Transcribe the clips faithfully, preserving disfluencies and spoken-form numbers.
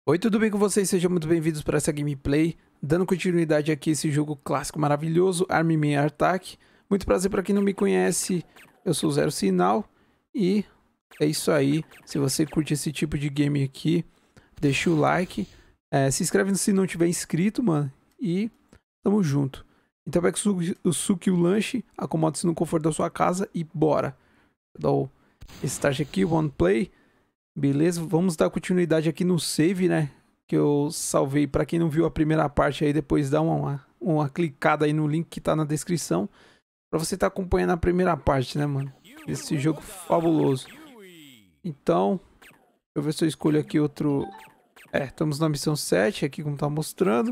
Oi, tudo bem com vocês? Sejam muito bem-vindos para essa gameplay, dando continuidade aqui a esse jogo clássico maravilhoso, Army Man Attack. Muito prazer para quem não me conhece, eu sou o Zero Sinal e é isso aí. Se você curte esse tipo de game aqui, deixa o like, é, se inscreve se não tiver inscrito, mano, e tamo junto. Então pega o suco e o lanche, acomode-se no conforto da sua casa e bora. Dá o start aqui, one play. Beleza, vamos dar continuidade aqui no save, né? Que eu salvei. Pra quem não viu a primeira parte aí, depois dá uma, uma clicada aí no link que tá na descrição. Pra você tá acompanhando a primeira parte, né, mano? Esse jogo fabuloso. Então, deixa eu ver se eu escolho aqui outro... É, estamos na missão sete aqui, como tá mostrando.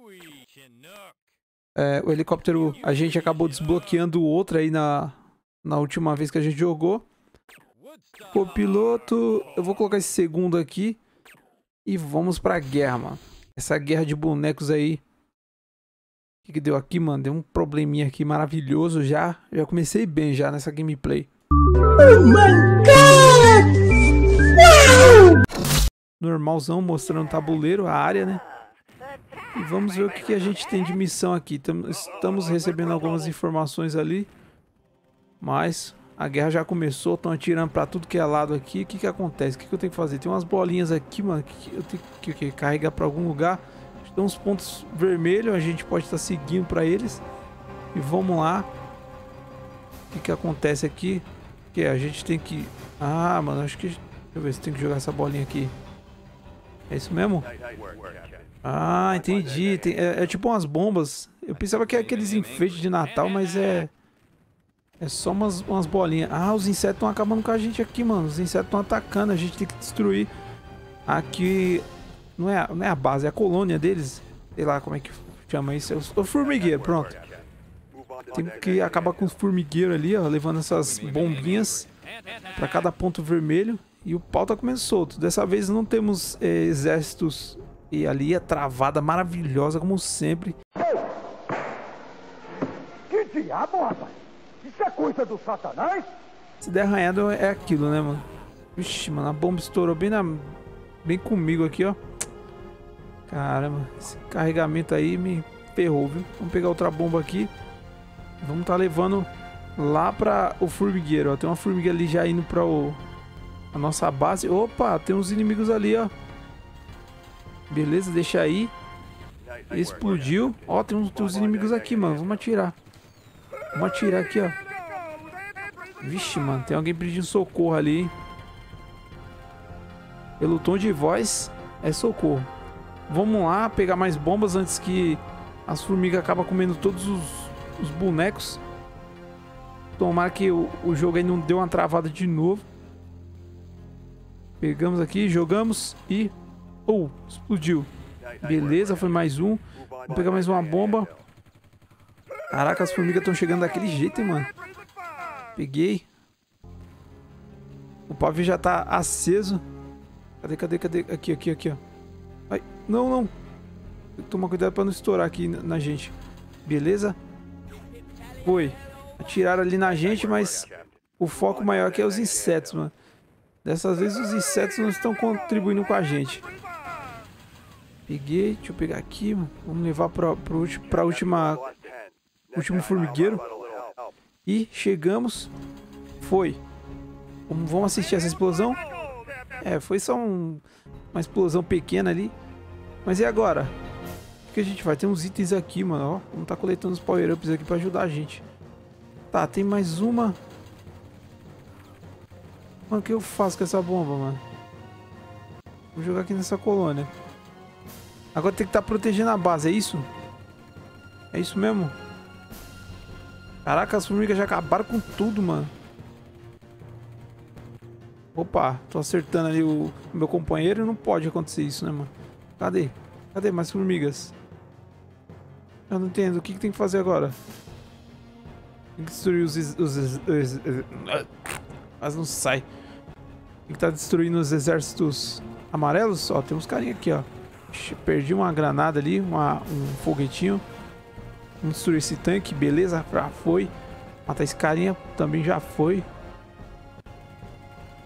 É, o helicóptero, a gente acabou desbloqueando outro aí na, na última vez que a gente jogou. Copiloto, eu vou colocar esse segundo aqui e vamos pra guerra, mano. Essa guerra de bonecos aí. O que, que deu aqui, mano? Deu um probleminha aqui maravilhoso já. Já comecei bem já nessa gameplay. Oh my God! Wow! Normalzão, mostrando o tabuleiro, a área, né? E vamos ver o que, que a gente tem de missão aqui. Estamos recebendo algumas informações ali, mas... a guerra já começou, estão atirando pra tudo que é lado aqui. O que que acontece? O que que eu tenho que fazer? Tem umas bolinhas aqui, mano, que eu tenho que, que carregar pra algum lugar. Tem uns pontos vermelhos, a gente pode estar seguindo pra eles. E vamos lá. O que que acontece aqui? Que a gente tem que... Ah, mano, acho que... Deixa eu ver se tem que jogar essa bolinha aqui. É isso mesmo? Ah, entendi. Tem... É, é tipo umas bombas. Eu pensava que é aqueles enfeites de Natal, mas é... É só umas, umas bolinhas. Ah, os insetos estão acabando com a gente aqui, mano. Os insetos estão atacando. A gente tem que destruir. Aqui... Não é, não é a base, é a colônia deles. Sei lá como é que chama isso. É o, o formigueiro, pronto. Tem que acabar com os formigueiros ali, ó. Levando essas bombinhas pra cada ponto vermelho. E o pau tá comendo solto. Dessa vez não temos é, exércitos. E ali é travada maravilhosa, como sempre. Que diabo, rapaz? Isso é coisa do Satanás? Se der arranhado é aquilo, né, mano? Vixe, mano, a bomba estourou bem, na... bem comigo aqui, ó. Caramba, esse carregamento aí me ferrou, viu? Vamos pegar outra bomba aqui. Vamos tá levando lá pra o formigueiro, ó. Tem uma formiga ali já indo pra o... a nossa base. Opa, tem uns inimigos ali, ó. Beleza, deixa aí. Explodiu. Ó, tem uns, tem uns inimigos aqui, mano. Vamos atirar. Vamos atirar aqui, ó. Vixe, mano. Tem alguém pedindo socorro ali, hein? Pelo tom de voz, é socorro. Vamos lá pegar mais bombas antes que as formigas acabem comendo todos os, os bonecos. Tomara que o, o jogo aí não deu uma travada de novo. Pegamos aqui, jogamos e... Oh, explodiu. Beleza, foi mais um. Vamos pegar mais uma bomba. Caraca, as formigas estão chegando daquele jeito, hein, mano. Peguei. O pavio já tá aceso. Cadê, cadê, cadê? Aqui, aqui, aqui, ó. Ai, não, não. Tem que tomar cuidado pra não estourar aqui na gente. Beleza? Foi. Atiraram ali na gente, mas o foco maior aqui é os insetos, mano. Dessas vezes os insetos não estão contribuindo com a gente. Peguei, deixa eu pegar aqui, mano. Vamos levar pra, pra, pra última... último formigueiro. E chegamos. Foi. Vamos assistir essa explosão. É, foi só um, uma explosão pequena ali. Mas e agora? O que a gente vai? Tem uns itens aqui, mano. Ó, vamos tá coletando os power-ups aqui pra ajudar a gente. Tá, tem mais uma. Mano, o que eu faço com essa bomba, mano? Vou jogar aqui nessa colônia. Agora tem que estar protegendo a base, é isso? É isso mesmo? Caraca, as formigas já acabaram com tudo, mano. Opa, tô acertando ali o, o meu companheiro. Não pode acontecer isso, né, mano? Cadê? Cadê mais formigas? Eu não entendo. O que, que tem que fazer agora? Tem que destruir os... os, os, os, os mas não sai. Tem que estar destruindo os exércitos amarelos. Ó, tem uns carinha aqui, ó. Perdi uma granada ali, uma, um foguetinho. Vamos destruir esse tanque, beleza, já foi. Matar esse carinha, também já foi.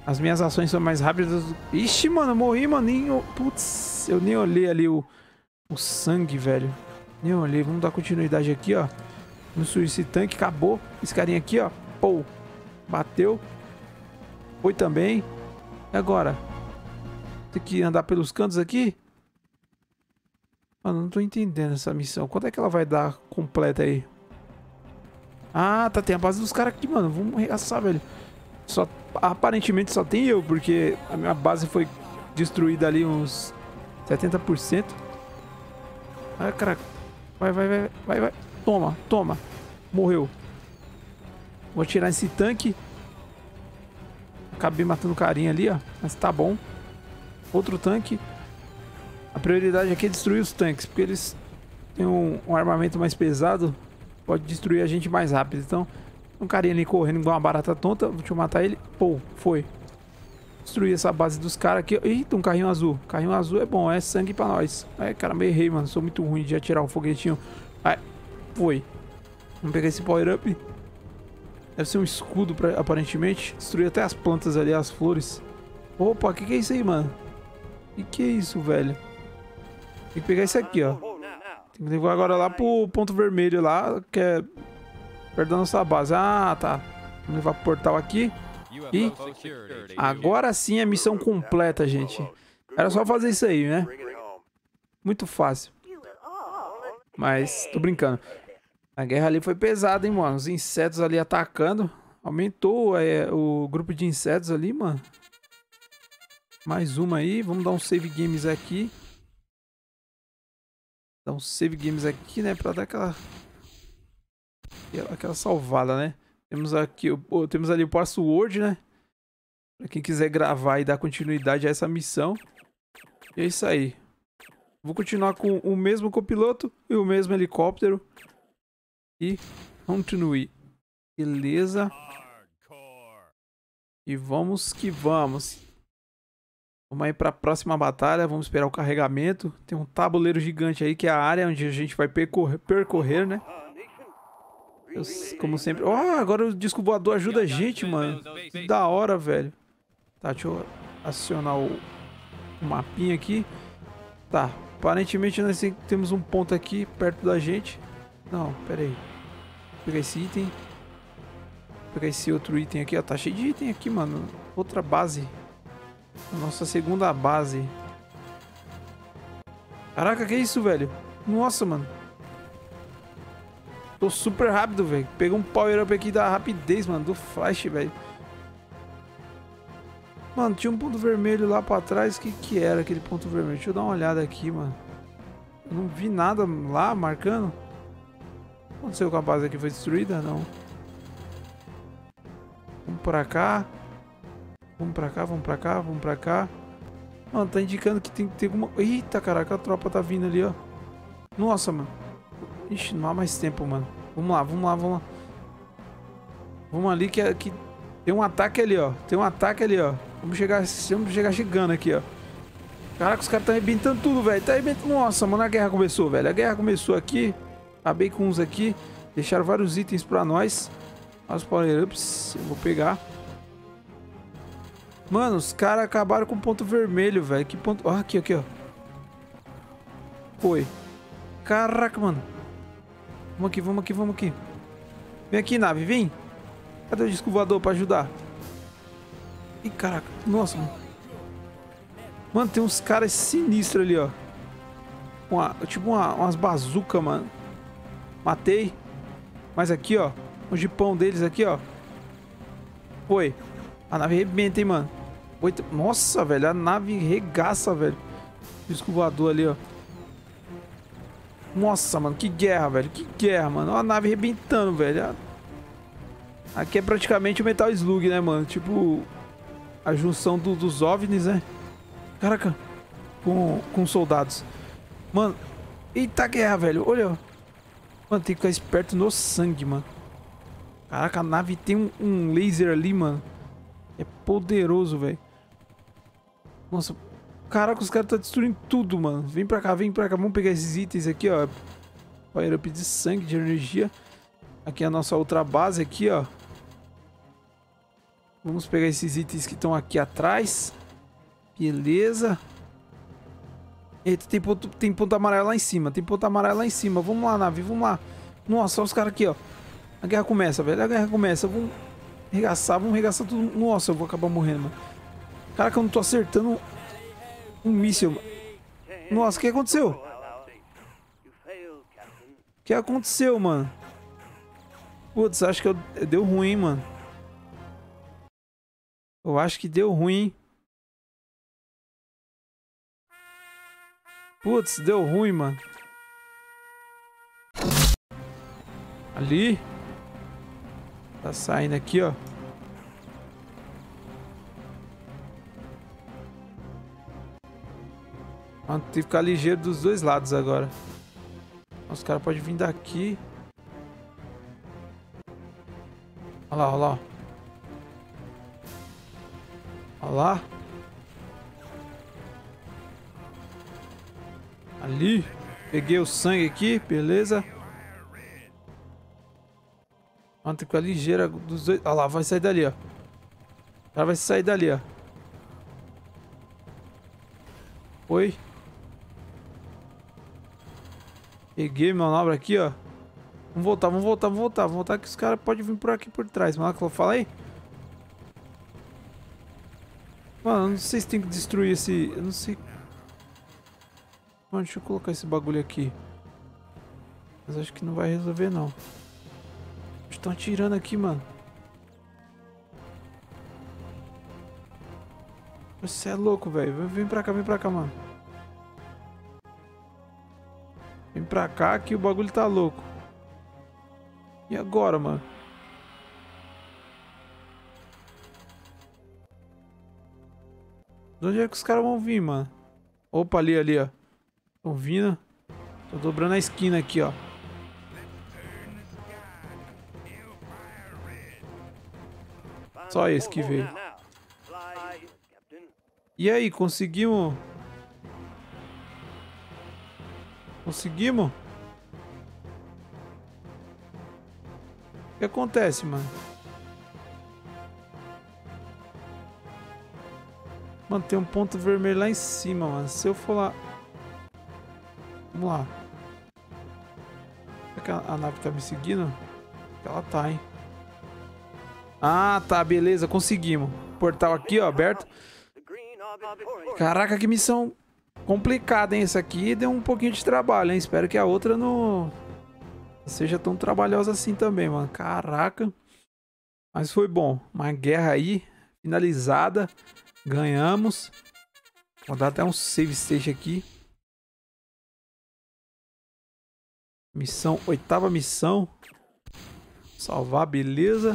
As minhas ações são mais rápidas. Ixi, mano, eu morri, mano. Nem... Putz, eu nem olhei ali o, o sangue, velho. Nem olhei. Vamos dar continuidade aqui, ó. Vamos subir esse tanque. Acabou. Esse carinha aqui, ó. Pô. Bateu. Foi também. E agora? Tem que andar pelos cantos aqui? Mano, não tô entendendo essa missão. Quanto é que ela vai dar completa aí? Ah, tá. Tem a base dos caras aqui, mano. Vamos arregaçar, velho. Só, aparentemente só tem eu, porque a minha base foi destruída ali uns setenta por cento. Ai, caraca. Vai, vai, vai, vai, vai. Toma, toma. Morreu. Vou tirar esse tanque. Acabei matando o carinha ali, ó. Mas tá bom. Outro tanque. A prioridade aqui é destruir os tanques, porque eles têm um, um armamento mais pesado. Pode destruir a gente mais rápido. Então, um carinha ali correndo igual uma barata tonta. Deixa eu matar ele. Pô, foi. Destruir essa base dos caras aqui. Eita, um carrinho azul. Carrinho azul é bom, é sangue pra nós. Ai, caramba, errei, mano. Sou muito ruim de atirar o foguetinho. Ai, foi. Vamos pegar esse power up. Deve ser um escudo, pra, aparentemente. Destruir até as plantas ali, as flores. Opa, o que, que é isso aí, mano? Que que é isso, velho? Tem que pegar isso aqui, ó. Tem que levar agora lá pro ponto vermelho lá, que é perto da nossa base. Ah, tá. Vamos levar pro portal aqui. E agora sim é missão completa, gente. Era só fazer isso aí, né? Muito fácil. Mas, tô brincando. A guerra ali foi pesada, hein, mano. Os insetos ali atacando. Aumentou é, o grupo de insetos ali, mano. Mais uma aí. Vamos dar um save games aqui. Dar um save games aqui, né? Pra dar aquela... Aquela salvada, né? Temos aqui... Oh, temos ali o password, né? Pra quem quiser gravar e dar continuidade a essa missão. E é isso aí. Vou continuar com o mesmo copiloto e o mesmo helicóptero. E continue. Beleza. E vamos que vamos. Vamos aí para a próxima batalha. Vamos esperar o carregamento. Tem um tabuleiro gigante aí, que é a área onde a gente vai percorrer, percorrer né? Eu, como sempre. Oh, agora o disco voador ajuda a gente, mano. Que da hora, velho. Tá, deixa eu acionar o, o mapinha aqui. Tá. Aparentemente nós temos um ponto aqui perto da gente. Não, pera aí. Vou pegar esse item. Vou pegar esse outro item aqui, ó. Tá cheio de item aqui, mano. Outra base. Nossa segunda base. Caraca, que isso, velho? Nossa, mano. Tô super rápido, velho. Peguei um power up aqui da rapidez, mano. Do flash, velho. Mano, tinha um ponto vermelho lá pra trás. O que que era aquele ponto vermelho? Deixa eu dar uma olhada aqui, mano. Eu não vi nada lá marcando. O que aconteceu com a base aqui? Foi destruída? Não. Vamos pra cá. Vamos pra cá, vamos pra cá, vamos pra cá. Mano, tá indicando que tem que ter alguma... Eita, caraca, a tropa tá vindo ali, ó. Nossa, mano. Ixi, não há mais tempo, mano. Vamos lá, vamos lá, vamos lá. Vamos ali que, que tem um ataque ali, ó. Tem um ataque ali, ó. Vamos chegar, vamos chegar chegando aqui, ó. Caraca, os caras estão arrebentando tudo, velho. Tá arrebentando. Nossa, mano, a guerra começou, velho. A guerra começou aqui. Acabei com uns aqui. Deixaram vários itens pra nós. Os power-ups. Eu vou pegar. Mano, os caras acabaram com o ponto vermelho, velho. Que ponto... Ah, aqui, aqui, ó. Foi. Caraca, mano. Vamos aqui, vamos aqui, vamos aqui. Vem aqui, nave, vem. Cadê o disco voador pra ajudar? Ih, caraca. Nossa, mano. Mano, tem uns caras sinistros ali, ó. Uma, tipo uma, umas bazucas, mano. Matei. Mas aqui, ó. O jipão deles aqui, ó. Foi. A nave arrebenta, hein, mano. Oito... Nossa, velho. A nave regaça, velho. Disco voador ali, ó. Nossa, mano. Que guerra, velho. Que guerra, mano. Olha a nave arrebentando, velho. Aqui é praticamente o Metal Slug, né, mano? Tipo... A junção do, dos OVNIs, né? Caraca. Com, com soldados. Mano. Eita guerra, velho. Olha. Mano, tem que ficar esperto no sangue, mano. Caraca, a nave tem um, um laser ali, mano. É poderoso, velho. Nossa. Caraca, os caras estão destruindo tudo, mano. Vem pra cá, vem pra cá. Vamos pegar esses itens aqui, ó. Power up de sangue, de energia. Aqui é a nossa outra base aqui, ó. Vamos pegar esses itens que estão aqui atrás. Beleza. Eita, tem ponto, tem ponto amarelo lá em cima. Tem ponto amarelo lá em cima. Vamos lá, nave. Vamos lá. Nossa, olha os caras aqui, ó. A guerra começa, velho. A guerra começa. Vamos arregaçar. Vamos arregaçar tudo. Nossa, eu vou acabar morrendo, mano. Caraca, eu não tô acertando um, um míssil. Nossa, o que aconteceu? O que aconteceu, mano? Putz, acho que eu, deu ruim, mano. Eu acho que deu ruim. Putz, deu ruim, mano. Ali. Tá saindo aqui, ó. Mano, tem que ficar ligeiro dos dois lados agora. Os caras podem vir daqui. Olha lá, olha lá. Olha lá. Ali. Peguei o sangue aqui, beleza. Mano, tem que ficar ligeira dos dois. Olha lá, vai sair dali, ó. O cara vai sair dali, ó. Foi. Peguei manobra aqui, ó. Vamos voltar, vamos voltar, vamos voltar. Vamos voltar que os caras podem vir por aqui por trás. Mano, que eu falei. Mano, eu não sei se tem que destruir esse... Eu não sei... Mano, deixa eu colocar esse bagulho aqui. Mas acho que não vai resolver, não. Estão atirando aqui, mano. Você é louco, velho. Vem pra cá, vem pra cá, mano. Vem pra cá que o bagulho tá louco. E agora, mano? De onde é que os caras vão vir, mano? Opa, ali, ali, ó. Estão vindo. Tô dobrando a esquina aqui, ó. Só esse que veio. E aí, conseguimos? Conseguimos? O que acontece, mano? Mano, tem um ponto vermelho lá em cima, mano. Se eu for lá... Vamos lá. Será que a, a nave tá me seguindo? Ela tá, hein? Ah, tá, beleza, conseguimos. Portal aqui, ó, aberto. Caraca, que missão complicada, hein? Essa aqui deu um pouquinho de trabalho, hein? Espero que a outra não seja tão trabalhosa assim também, mano. Caraca. Mas foi bom. Uma guerra aí, finalizada. Ganhamos. Vou dar até um save state aqui. Missão, oitava missão. Salvar, beleza.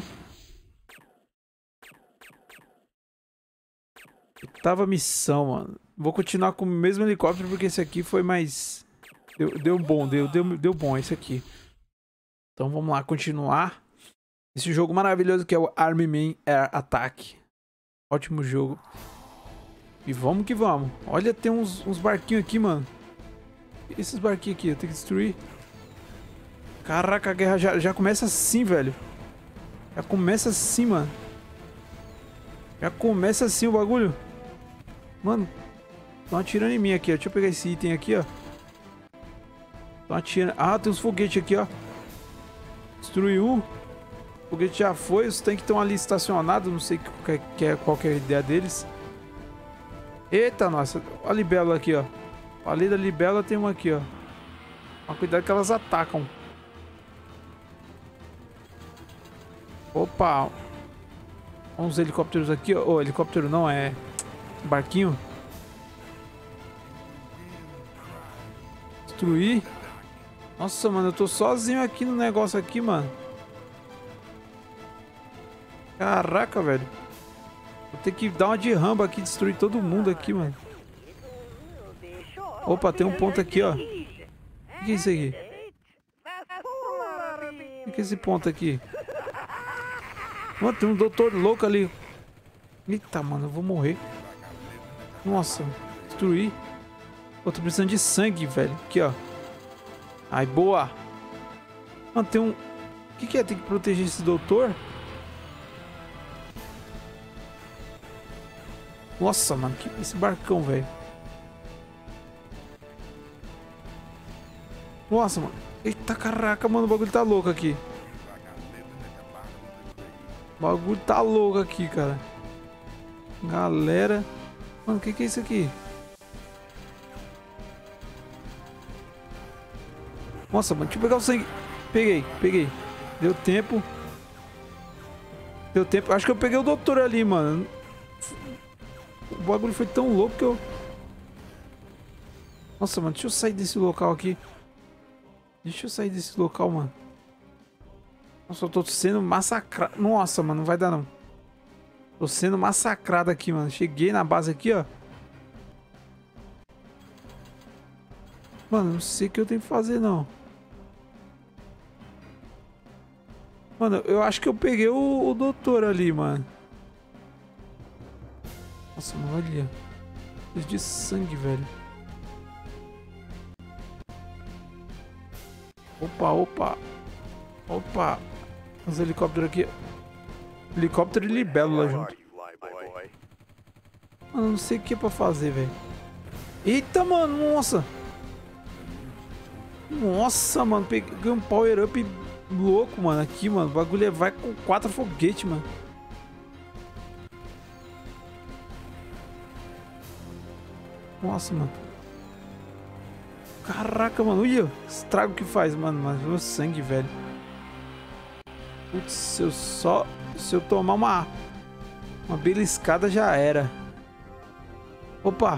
Oitava missão, mano. Vou continuar com o mesmo helicóptero porque esse aqui foi mais... Deu, deu bom, deu, deu, deu bom esse aqui. Então vamos lá, continuar. Esse jogo maravilhoso que é o Army Man Air Attack. Ótimo jogo. E vamos que vamos. Olha, tem uns, uns barquinhos aqui, mano. Esses barquinhos aqui, eu tenho que destruir. Caraca, a guerra já, já começa assim, velho. Já começa assim, mano. Já começa assim o bagulho. Mano, estão atirando em mim aqui, ó. Deixa eu pegar esse item aqui, ó. Estão atirando. Ah, tem uns foguetes aqui, ó. Destruí um. O foguete já foi. Os tanques estão ali estacionados. Não sei qual que é, qual que é a ideia deles. Eita, nossa. Olha a libélula aqui, ó. Ali da libélula tem uma aqui, ó. Mas cuidado que elas atacam. Opa. Uns helicópteros aqui, ó. Oh, helicóptero não, é... barquinho. Destruir. Nossa, mano, eu tô sozinho aqui no negócio aqui, mano. Caraca, velho. Vou ter que dar uma de Rambo aqui, destruir todo mundo aqui, mano. Opa, tem um ponto aqui, ó. O que é isso aqui? O que é esse ponto aqui? Mano, tem um doutor louco ali. Eita, mano, eu vou morrer. Nossa, destruir. Pô, tô precisando de sangue, velho. Aqui, ó. Ai, boa. Mano, tem um... O que que é? Tem que proteger esse doutor? Nossa, mano, que esse barcão, velho. Nossa, mano. Eita, caraca, mano, o bagulho tá louco aqui. O bagulho tá louco aqui, cara. Galera. Mano, o que que é isso aqui? Nossa, mano, deixa eu pegar o sangue. Peguei, peguei. Deu tempo. Deu tempo. Acho que eu peguei o doutor ali, mano. O bagulho foi tão louco que eu... Nossa, mano, deixa eu sair desse local aqui. Deixa eu sair desse local, mano. Nossa, eu tô sendo massacrado. Nossa, mano, não vai dar não. Tô sendo massacrado aqui, mano. Cheguei na base aqui, ó. Mano, não sei o que eu tenho que fazer, não. Mano, eu acho que eu peguei o, o doutor ali, mano. Nossa, mano, olha. Preciso de sangue, velho. Opa, opa. Opa. Os helicópteros aqui. Helicóptero e libélula junto. Mano, não sei o que é pra fazer, velho. Eita, mano, nossa. Nossa, mano, peguei um power up louco, mano, aqui, mano. O bagulho vai com quatro foguetes, mano. Nossa, mano. Caraca, mano. Olha o estrago que faz, mano. Mas meu sangue, velho. Putz, se eu só... Se eu tomar uma... Uma beliscada já era. Opa.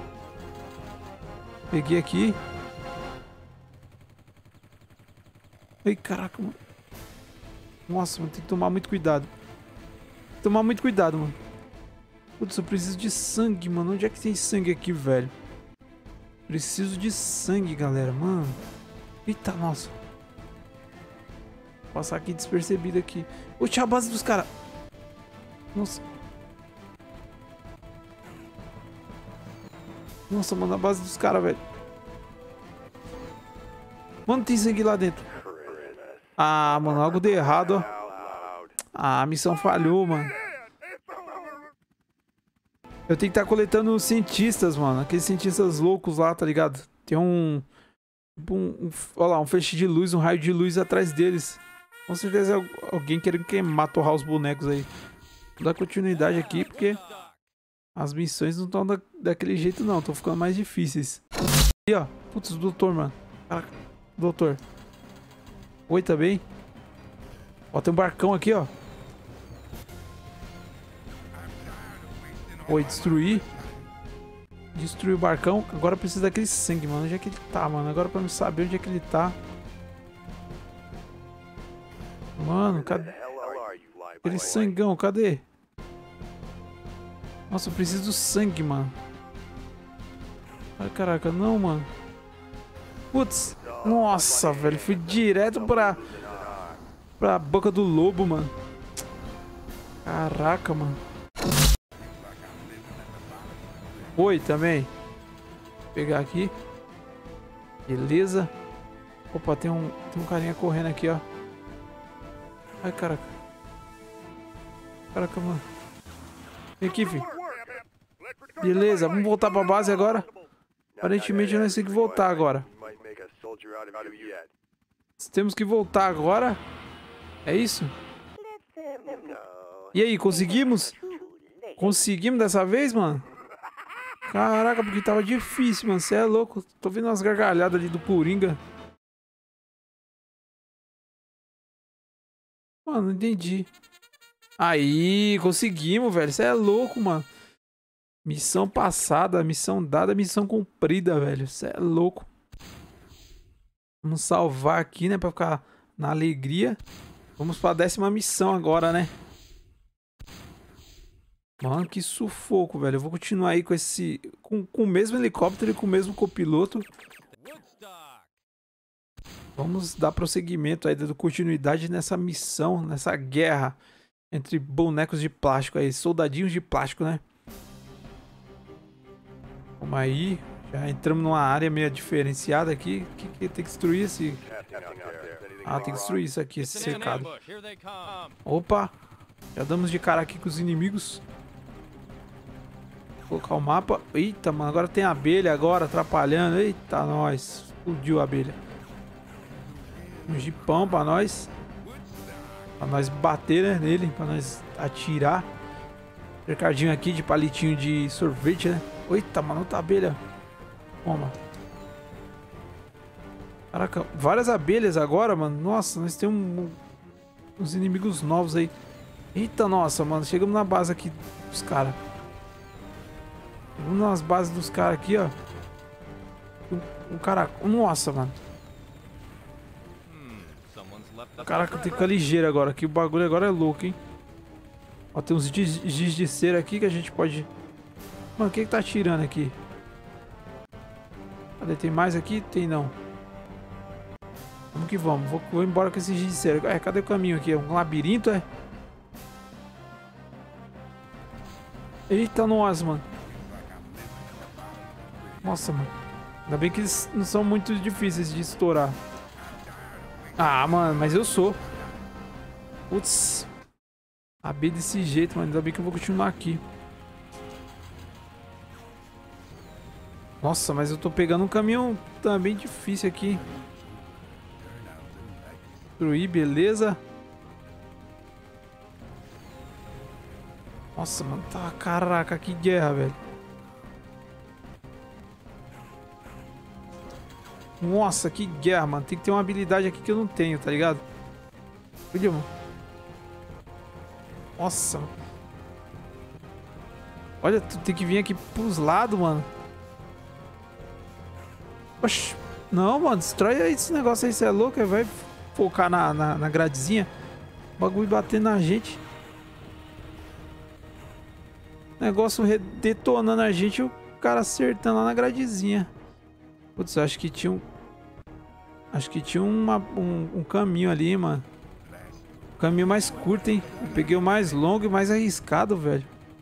Peguei aqui. Ai, caraca, mano. Nossa, mano, tem que tomar muito cuidado. Tomar muito cuidado, mano. Putz, eu preciso de sangue, mano. Onde é que tem sangue aqui, velho? Preciso de sangue, galera, mano. Eita, nossa. Vou passar aqui despercebido aqui. Ô, tinha a base dos caras. Nossa. Nossa, mano, a base dos caras, velho. Mano, tem sangue lá dentro. Ah, mano, algo deu errado, ó. Ah, a missão falhou, mano. Eu tenho que estar coletando cientistas, mano. Aqueles cientistas loucos lá, tá ligado? Tem um... Tipo um, um... Olha lá, um feixe de luz, um raio de luz atrás deles. Com certeza é alguém querendo queimar, torrar os bonecos aí. Vou dar continuidade aqui, porque... As missões não estão da... daquele jeito, não. Estão ficando mais difíceis. E, ó. Putz, o doutor, mano. Caraca. Doutor. Oi, também. Ó, tem um barcão aqui, ó. Oi, destruir. Destruir o barcão. Agora precisa daquele sangue, mano. Onde é que ele tá, mano? Agora pra eu saber onde é que ele tá. Mano, cadê? Aquele sangão, cadê? Nossa, eu preciso do sangue, mano. Ai, caraca, não, mano. Putz. Nossa, velho. Fui direto pra... Pra boca do lobo, mano. Caraca, mano. Oi, também. Vou pegar aqui. Beleza. Opa, tem um, tem um carinha correndo aqui, ó. Ai, caraca. Caraca, mano. Vem aqui, filho. Beleza, vamos voltar pra base agora. Aparentemente nós temos que voltar agora. Temos que voltar agora. É isso? E aí, conseguimos? Conseguimos dessa vez, mano? Caraca, porque tava difícil, mano. Você é louco. Tô vendo umas gargalhadas ali do Coringa. Mano, não entendi. Aí, conseguimos, velho. Você é louco, mano. Missão passada, missão dada, missão cumprida, velho. Você é louco. Vamos salvar aqui, né? Pra ficar na alegria. Vamos pra décima missão agora, né? Mano, que sufoco, velho. Eu vou continuar aí com esse... Com, com o mesmo helicóptero e com o mesmo copiloto. Vamos dar prosseguimento aí, dando continuidade nessa missão, nessa guerra entre bonecos de plástico aí, soldadinhos de plástico, né? Vamos aí. Já entramos numa área meio diferenciada aqui. O que, que tem que destruir esse... Ah, tem que destruir isso aqui, esse cercado. Opa! Já damos de cara aqui com os inimigos. Colocar o mapa. Eita, mano, agora tem abelha agora atrapalhando. Eita, nós. Explodiu a abelha. Um jipão pra nós. Pra nós bater, né, nele. Pra nós atirar. Cercadinho aqui de palitinho de sorvete, né? Eita, mano, outra abelha. Toma. Caraca, várias abelhas agora, mano. Nossa, nós temos um, uns inimigos novos aí. Eita, nossa, mano. Chegamos na base aqui dos caras. Vamos nas bases dos caras aqui, ó. Um, um cara... Nossa, mano. Caraca, tem que ficar ligeiro agora. Que o bagulho agora é louco, hein. Ó, tem uns giz de cera aqui que a gente pode... Mano, quem que tá atirando aqui? Cadê? Tem mais aqui? Tem não. Vamos que vamos. Vou, vou embora com esse giz de cera. É, cadê o caminho aqui? É um labirinto, é? Eita, nós, mano. Nossa, mano. Ainda bem que eles não são muito difíceis de estourar. Ah, mano, mas eu sou. Putz. A B desse jeito, mano. Ainda bem que eu vou continuar aqui. Nossa, mas eu tô pegando um caminhão também difícil aqui. Destruir, beleza. Nossa, mano. Tá, caraca, que guerra, velho. Nossa, que guerra, mano. Tem que ter uma habilidade aqui que eu não tenho, tá ligado? Olha, mano. Nossa. Olha, tu tem que vir aqui pros lados, mano. Oxi. Não, mano. Destrói esse negócio aí, você é louco. Vai focar na, na, na gradezinha. O bagulho batendo na gente. Negócio detonando a gente e o cara acertando lá na gradezinha. Putz, acho que tinha um... Acho que tinha uma, um, um caminho ali, mano. Um caminho mais curto, hein? Eu peguei o mais longo e mais arriscado, velho.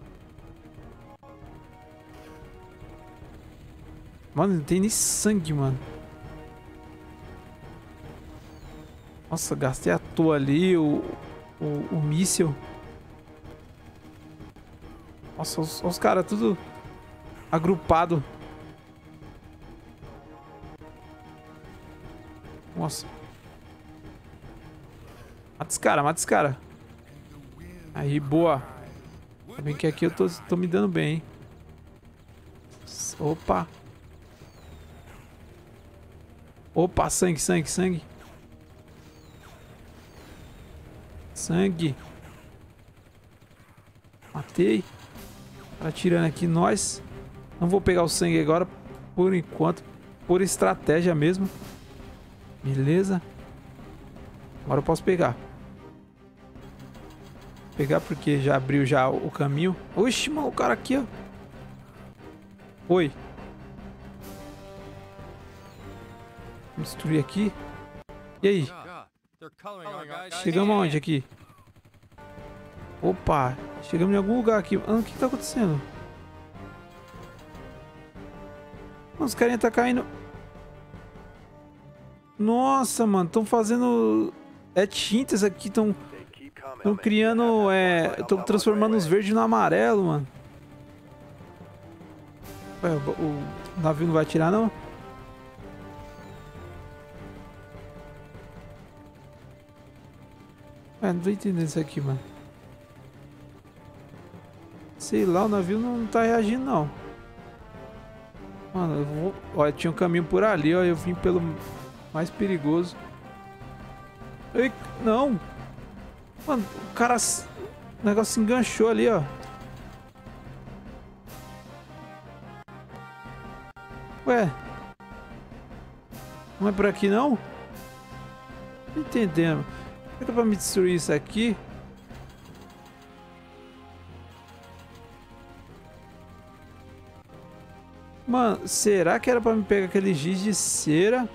Mano, não tem nem sangue, mano. Nossa, gastei à toa ali o, o, o míssil. Nossa, os, os caras tudo agrupado. Nossa. Mata esse cara, mata esse cara. Aí, boa. Tá bem que aqui eu tô, tô me dando bem, hein. Opa. Opa, sangue, sangue, sangue. Sangue. Matei. Tá atirando aqui nós. Não vou pegar o sangue agora, por enquanto. Por estratégia mesmo. Beleza. Agora eu posso pegar. Pegar porque já abriu já o caminho. Oxi, mano, o cara aqui, ó. Oi. Vou destruir aqui. E aí? Chegamos aonde aqui? Opa. Chegamos em algum lugar aqui. Ah, o que que tá acontecendo? Os carinha tá caindo. Nossa, mano. Estão fazendo... É tintas aqui. Estão... Estão criando... É... Estão transformando os verdes no amarelo, mano. Ué, o, o navio não vai atirar, não? É, não tô entendendo isso aqui, mano. Sei lá, o navio não tá reagindo, não. Mano, eu vou... Olha, tinha um caminho por ali, ó. Eu vim pelo mais perigoso. Ei, não! Mano, o cara... O negócio se enganchou ali, ó. Ué? Não é por aqui, não? Não tô entendendo. Será que é pra me destruir isso aqui? Mano, será que era pra me pegar aquele giz de cera?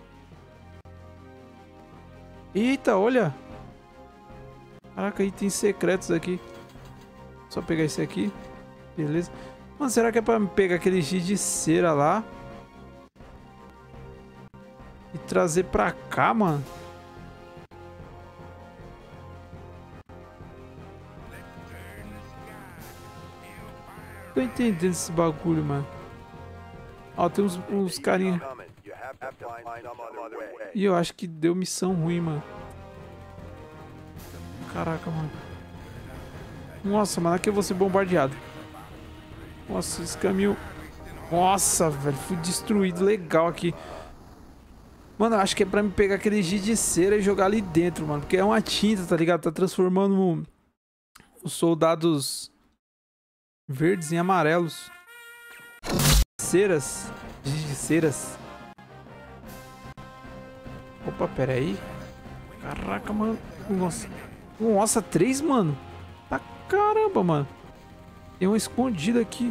Eita, olha! Caraca, itens secretos aqui. Só pegar esse aqui. Beleza. Mano, será que é pra me pegar aquele giz de cera lá? E trazer pra cá, mano? Tô entendendo esse bagulho, mano. Ó, tem uns, uns carinha. E eu acho que deu missão ruim, mano. Caraca, mano. Nossa, mano, aqui eu vou ser bombardeado. Nossa, esse caminho... Nossa, velho, fui destruído legal aqui. Mano, eu acho que é pra me pegar aquele giz de cera e jogar ali dentro, mano. Porque é uma tinta, tá ligado? Tá transformando os soldados verdes em amarelos. Ceras. Giz de ceras. Opa, pera aí. Caraca, mano. Nossa. Nossa, três, mano. Tá caramba, mano. Tem uma escondida aqui.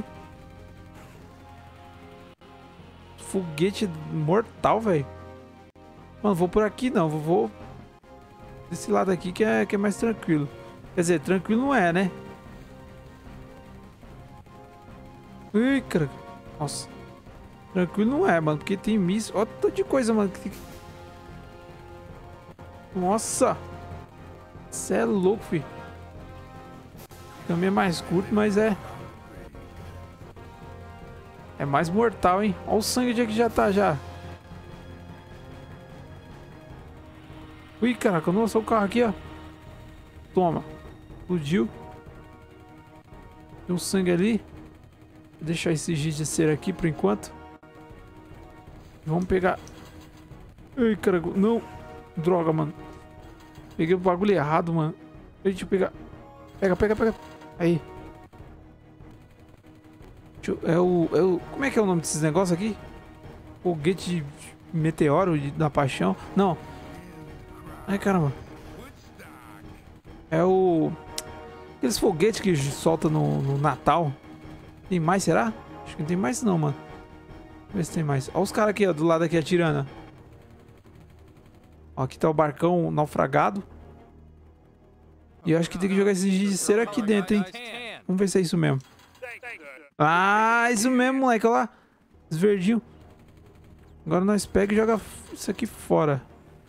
Foguete mortal, velho. Mano, vou por aqui não. Vou, vou desse lado aqui que é, que é mais tranquilo. Quer dizer, tranquilo não é, né? Ui, cara. Nossa. Tranquilo não é, mano. Porque tem míssil. Olha tanto de coisa, mano. Nossa. Você é louco, filho. Também é mais curto, mas é... É mais mortal, hein? Olha o sangue de que já tá, já. Ui, caraca, nossa, o carro aqui, ó. Toma. Explodiu. Tem um sangue ali. Vou deixar esse giz de cera aqui por enquanto. Vamos pegar... Ai, cara, não. Droga, mano. Peguei o bagulho errado, mano. Deixa eu pegar. Pega, pega, pega. Aí. Deixa eu... É o... É o... Como é que é o nome desses negócios aqui? Foguete de meteoro de... da paixão. Não. Ai, caramba. É o... Aqueles foguetes que solta no, no Natal. Tem mais, será? Acho que não tem mais não, mano. Vamos ver se tem mais. Olha os caras aqui, ó, do lado aqui atirando. Ó, aqui tá o barcão naufragado. E eu acho que tem que jogar esse giz de cera aqui dentro, hein? Vamos ver se é isso mesmo. Ah, isso mesmo, moleque. Olha lá. Os verdinhos. Agora nós pega e joga isso aqui fora.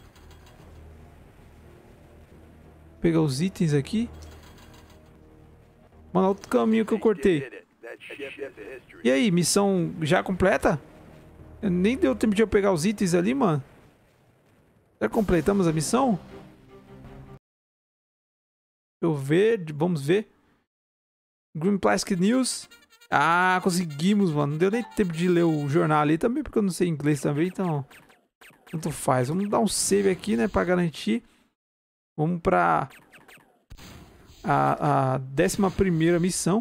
Pegar os itens aqui. Mano, olha o caminho que eu cortei. E aí, missão já completa? Nem deu tempo de eu pegar os itens ali, mano. Já completamos a missão? Deixa eu ver, vamos ver. Green Plastic News. Ah, conseguimos, mano. Não deu nem tempo de ler o jornal ali também, porque eu não sei inglês também, então... Tanto faz. Vamos dar um save aqui, né, pra garantir. Vamos pra... A, a décima primeira missão.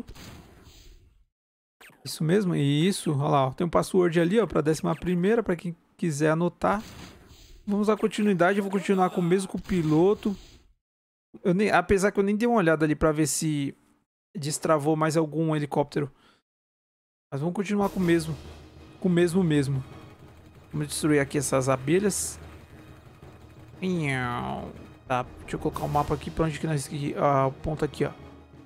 Isso mesmo, isso. Olha lá, ó. Tem um password ali, ó, pra décima primeira, pra quem quiser anotar. Vamos dar continuidade, eu vou continuar com o mesmo com o piloto. Eu nem, apesar que eu nem dei uma olhada ali pra ver se destravou mais algum helicóptero. Mas vamos continuar com o mesmo. Com o mesmo mesmo. Vamos destruir aqui essas abelhas. Tá, deixa eu colocar o um mapa aqui pra onde que nós... Ah, o ponto aqui, ó.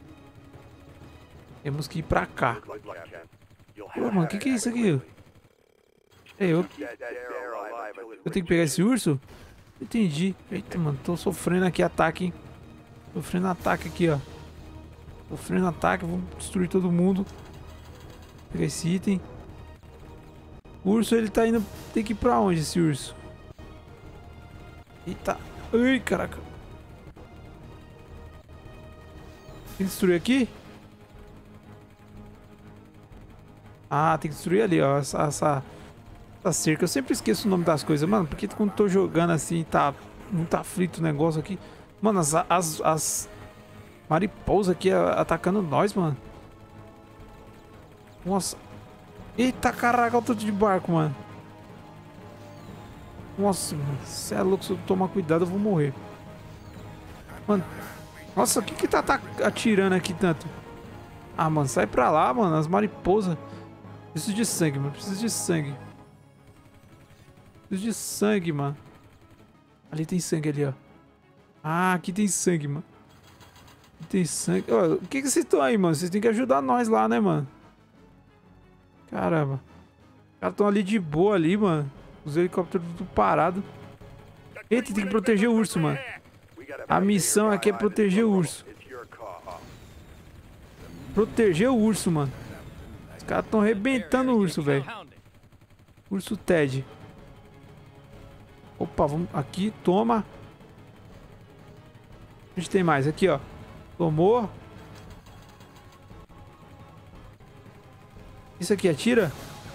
Temos que ir pra cá. Pô, mano, o que que é isso aqui? É, eu... Eu tenho que pegar esse urso? Entendi. Eita, mano, tô sofrendo aqui ataque, hein? Sofrendo ataque aqui, ó. Sofrendo ataque, vamos destruir todo mundo. Pegar esse item. O urso, ele tá indo... Tem que ir pra onde, esse urso? Eita. Ai, caraca. Tem que destruir aqui? Ah, tem que destruir ali, ó. Essa, essa, essa cerca. Eu sempre esqueço o nome das coisas, mano. Porque quando tô jogando assim, tá muito aflito o negócio aqui. Mano, as, as, as mariposas aqui atacando nós, mano. Nossa. Eita, caraca, olha o tanto de barco, mano. Nossa, mano. Você é louco, se eu tomar cuidado eu vou morrer. Mano. Nossa, o que que tá, tá atirando aqui tanto? Ah, mano, sai pra lá, mano. As mariposas. Preciso de sangue, mano. Preciso de sangue. Preciso de sangue, mano. Ali tem sangue ali, ó. Ah, aqui tem sangue, mano. Aqui tem sangue. Ó, o que que vocês estão aí, mano? Vocês têm que ajudar nós lá, né, mano? Caramba. Os caras estão ali de boa ali, mano. Os helicópteros tudo parados. Eita, tem que proteger o urso, mano. A missão aqui é proteger o urso. Proteger o urso, mano. Os caras estão arrebentando o urso, velho. Urso Ted. Opa, vamos aqui, toma. A gente tem mais aqui, ó. Tomou. Isso aqui atira?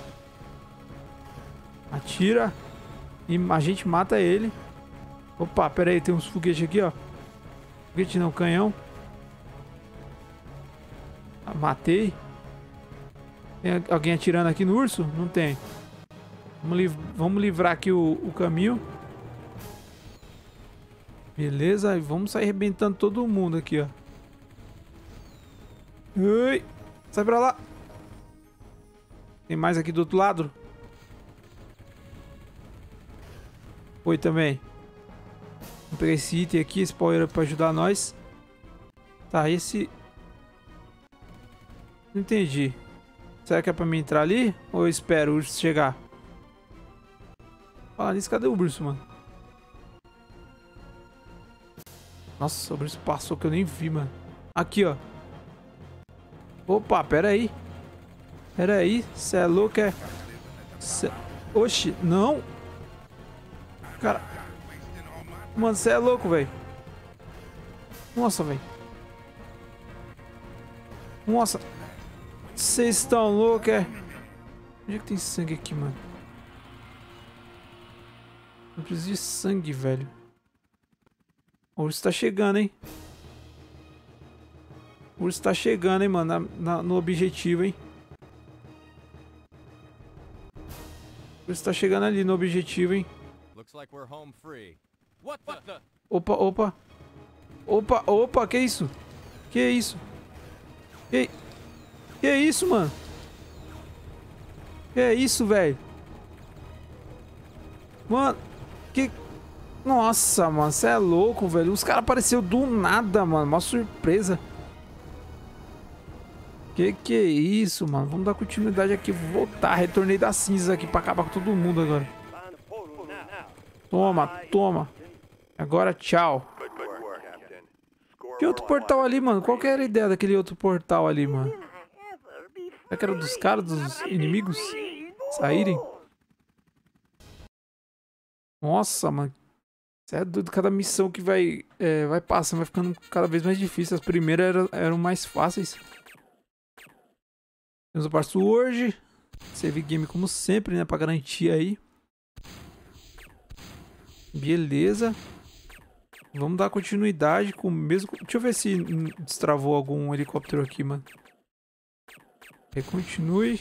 Atira. E a gente mata ele. Opa, pera aí, tem uns foguetes aqui, ó. Foguete não, canhão. Ah, matei. Tem alguém atirando aqui no urso? Não tem. Vamos, liv vamos livrar aqui o, o caminho. Beleza, e vamos sair arrebentando todo mundo aqui, ó. Ui, sai pra lá. Tem mais aqui do outro lado? Foi também. Vamos pegar esse item aqui, esse power pra ajudar nós. Tá, esse... Não entendi. Será que é pra mim entrar ali? Ou eu espero o urso chegar? Fala nisso, cadê o urso, mano? Nossa, o urso passou que eu nem vi, mano. Aqui, ó. Opa, pera aí. Pera aí, cê é louco, é... Cê... Oxi, não. Cara... Mano, cê é louco, velho. Nossa, velho. Nossa. Vocês estão loucos, é? Onde é que tem sangue aqui, mano? Eu preciso de sangue, velho. O urso tá chegando, hein? O urso tá chegando, hein, mano? Na, na, no objetivo, hein? O urso tá chegando ali no objetivo, hein? Opa, opa. Opa, opa, que isso? Que isso? Que, que isso, mano? Que isso, velho? Mano, que... Nossa, mano, você é louco, velho. Os caras apareceram do nada, mano. Uma surpresa. Que que é isso, mano? Vamos dar continuidade aqui. Vou voltar. Retornei das cinzas aqui pra acabar com todo mundo agora. Toma, toma. Agora, tchau. Que outro portal ali, mano? Qual que era a ideia daquele outro portal ali, mano? Será que era dos caras, dos inimigos saírem? Nossa, mano. Você é doido. Cada missão que vai, é, vai passando vai ficando cada vez mais difícil. As primeiras eram, eram mais fáceis. Temos o password. Save game como sempre, né? Pra garantir aí. Beleza. Vamos dar continuidade com o mesmo... Deixa eu ver se destravou algum helicóptero aqui, mano. Continue.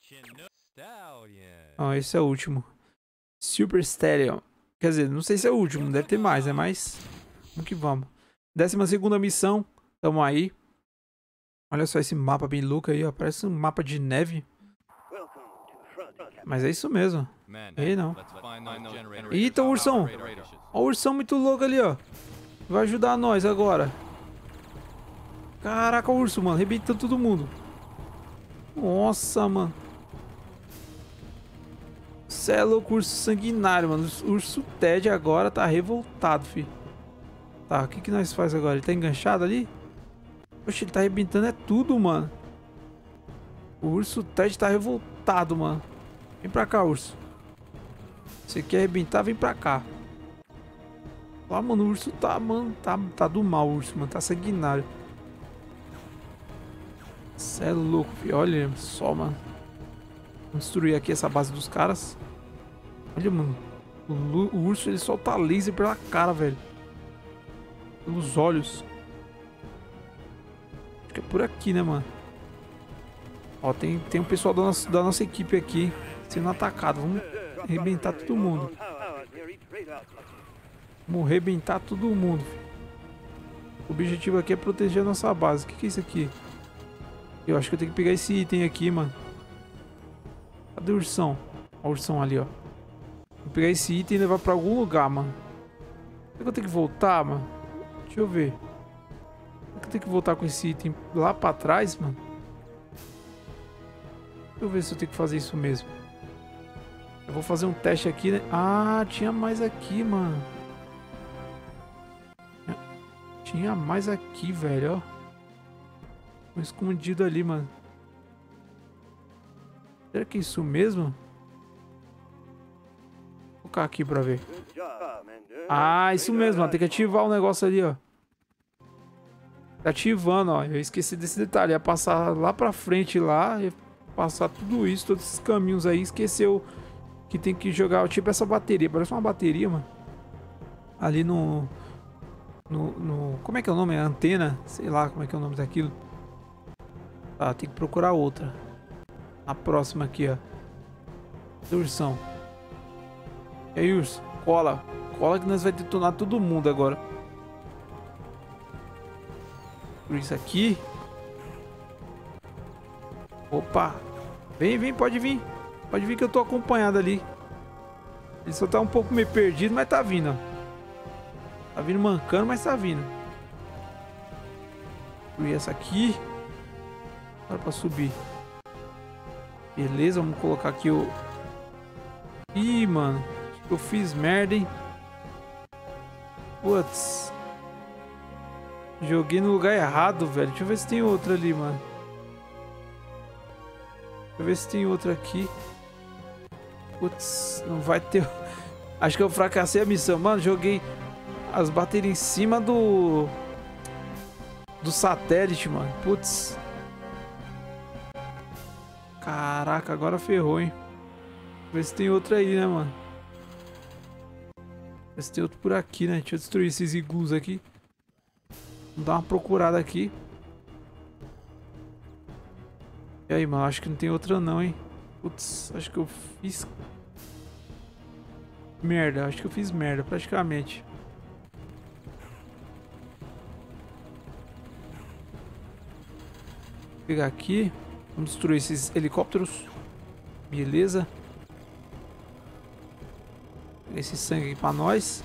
Ah, esse é o último. Super Stallion. Quer dizer, não sei se é o último, deve ter mais, né? Mas vamos que vamos. Décima segunda missão. Tamo aí. Olha só esse mapa bem louco aí, ó. Parece um mapa de neve. Mas é isso mesmo. Ei, não. Eita, o ursão. Ó o ursão muito louco ali, ó. Vai ajudar nós agora. Caraca, o urso, mano. Arrebentando todo mundo. Nossa, mano. Cê é louco, urso sanguinário, mano. O urso Ted agora tá revoltado, fi. Tá, o que que nós faz agora? Ele tá enganchado ali? Poxa, ele tá arrebentando é tudo, mano. O urso Ted tá revoltado, mano. Vem pra cá, urso. Você quer arrebentar? Vem pra cá. Lá, mano, o urso tá, mano, tá, tá do mal, o urso, mano. Tá sanguinário. Cê é louco, filho. Olha só, mano. Vamos destruir aqui essa base dos caras. Olha, mano. O, o urso, ele solta laser pela cara, velho. Pelos olhos. Acho que é por aqui, né, mano? Ó, tem, tem um pessoal da nossa, da nossa equipe aqui sendo atacado. Vamos arrebentar todo mundo. Vamos arrebentar todo mundo. O objetivo aqui é proteger a nossa base. O que, que é isso aqui? Eu acho que eu tenho que pegar esse item aqui, mano. Cadê o ursão? Ó, o ursão ali, ó. Vou pegar esse item e levar pra algum lugar, mano. Será que eu tenho que voltar, mano? Deixa eu ver. Será que eu tenho que voltar com esse item lá pra trás, mano? Deixa eu ver se eu tenho que fazer isso mesmo. Eu vou fazer um teste aqui, né? Ah, tinha mais aqui, mano. Tinha mais aqui, velho, ó. Escondido ali, mano. Será que é isso mesmo? Vou colocar aqui pra ver. Ah, isso mesmo, ó. Tem que ativar o negócio ali, ó. Tá ativando, ó. Eu esqueci desse detalhe. Ia passar lá pra frente lá. Ia passar tudo isso, todos esses caminhos aí. Esqueceu que tem que jogar tipo essa bateria. Parece uma bateria, mano. Ali no... No, no... Como é que é o nome? É antena? Sei lá como é que é o nome daquilo. Tá, tem que procurar outra. A próxima aqui, ó. Do ursão. E aí, urso? Cola. Cola que nós vai detonar todo mundo agora. Por isso aqui. Opa. Vem, vem, pode vir. Pode vir que eu tô acompanhado ali. Ele só tá um pouco meio perdido, mas tá vindo, ó. Tá vindo mancando, mas tá vindo. E essa aqui. Agora pra subir. Beleza, vamos colocar aqui o... Ih, mano. Acho que eu fiz merda, hein. Putz. Joguei no lugar errado, velho. Deixa eu ver se tem outra ali, mano. Deixa eu ver se tem outra aqui. Putz, não vai ter... Acho que eu fracassei a missão. Mano, joguei as baterias em cima do... Do satélite, mano. Putz. Caraca, agora ferrou, hein. Ver se tem outra aí, né, mano. Ver se tem outro por aqui, né. Deixa eu destruir esses iglus aqui. Vamos dar uma procurada aqui. E aí, mano, acho que não tem outra não, hein. Putz, acho que eu fiz... Merda, acho que eu fiz merda, praticamente. Vou pegar aqui. Vamos destruir esses helicópteros. Beleza. Pegar esse sangue aqui pra nós.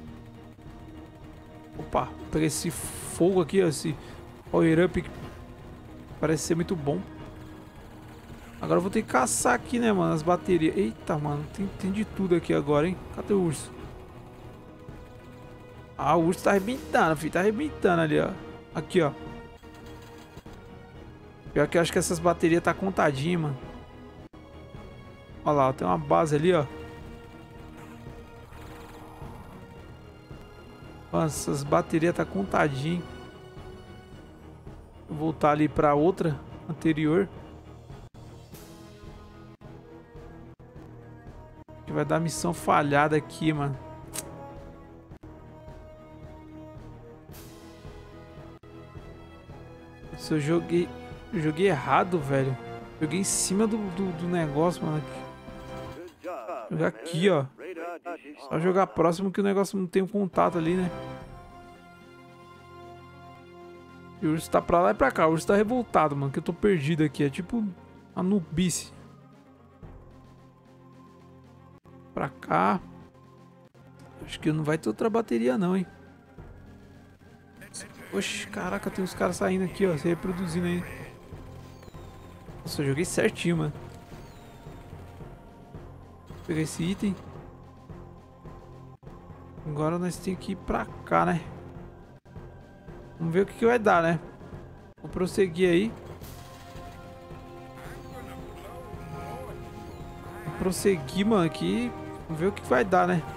Opa, vou pegar esse fogo aqui, ó. Esse power up que parece ser muito bom. Agora eu vou ter que caçar aqui, né, mano, as baterias. Eita, mano, tem, tem de tudo aqui agora, hein. Cadê o urso? Ah, o urso tá arrebentando, filho. Tá arrebentando ali, ó. Aqui, ó. Pior que eu acho que essas baterias tá contadinha, mano. Olha lá, tem uma base ali, ó. Mano, essas baterias tá contadinha. Vou voltar ali pra outra anterior. Que vai dar missão falhada aqui, mano. Se eu joguei... Eu joguei errado, velho. Joguei em cima do, do, do negócio, mano. Jogar aqui, ó. Só jogar próximo que o negócio não tem um contato ali, né? E o urso tá pra lá e pra cá. O urso tá revoltado, mano. Que eu tô perdido aqui. É tipo a nubice. Pra cá. Acho que não vai ter outra bateria não, hein. Oxe, caraca, tem uns caras saindo aqui, ó. Se reproduzindo aí. Nossa, eu joguei certinho, mano. Vou pegar esse item. Agora nós temos que ir pra cá, né? Vamos ver o que, que vai dar, né? Vou prosseguir aí. Vou prosseguir, mano, aqui. Vamos ver o que vai dar, né?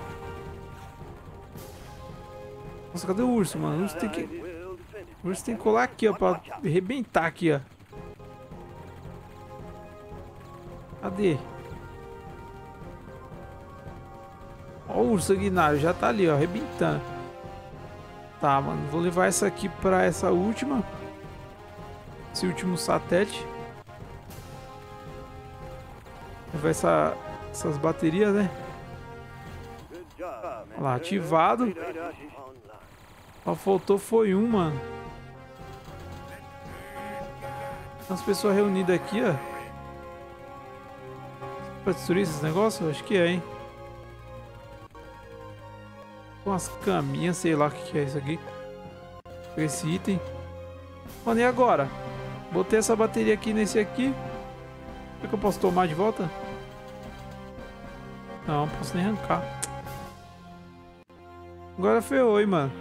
Nossa, cadê o urso, mano? O urso tem que... O urso tem que colar aqui, ó. Pra arrebentar aqui, ó. Cadê? Ó, o urso sanguinário já tá ali, ó. Arrebentando. Tá, mano. Vou levar essa aqui pra essa última. Esse último satélite. Levar essa, essas baterias, né? Olha lá, ativado. Só faltou foi um, mano. As pessoas reunidas aqui, ó. Pra destruir esses negócios? Acho que é, hein? Com umas caminhas, sei lá o que, que é isso aqui. Esse item. Mano, e agora? Botei essa bateria aqui nesse aqui. Será que eu posso tomar de volta? Não, não posso nem arrancar. Agora ferrou, hein, mano.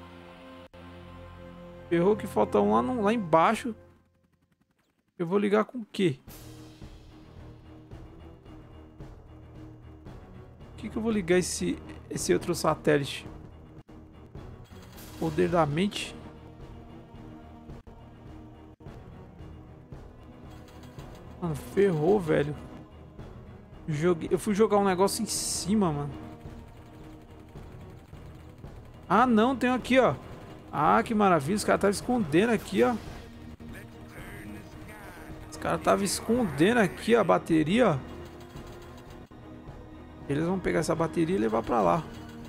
Ferrou que falta um lá, no, lá embaixo. Eu vou ligar com o quê? que que eu vou ligar esse, esse outro satélite? Poder da mente. Mano, ferrou, velho. Joguei, eu fui jogar um negócio em cima, mano. Ah, não, tem aqui, ó. Ah, que maravilha. Os caras estavam escondendo aqui, ó. Os caras estavam escondendo aqui ó, a bateria, ó. Eles vão pegar essa bateria e levar pra lá.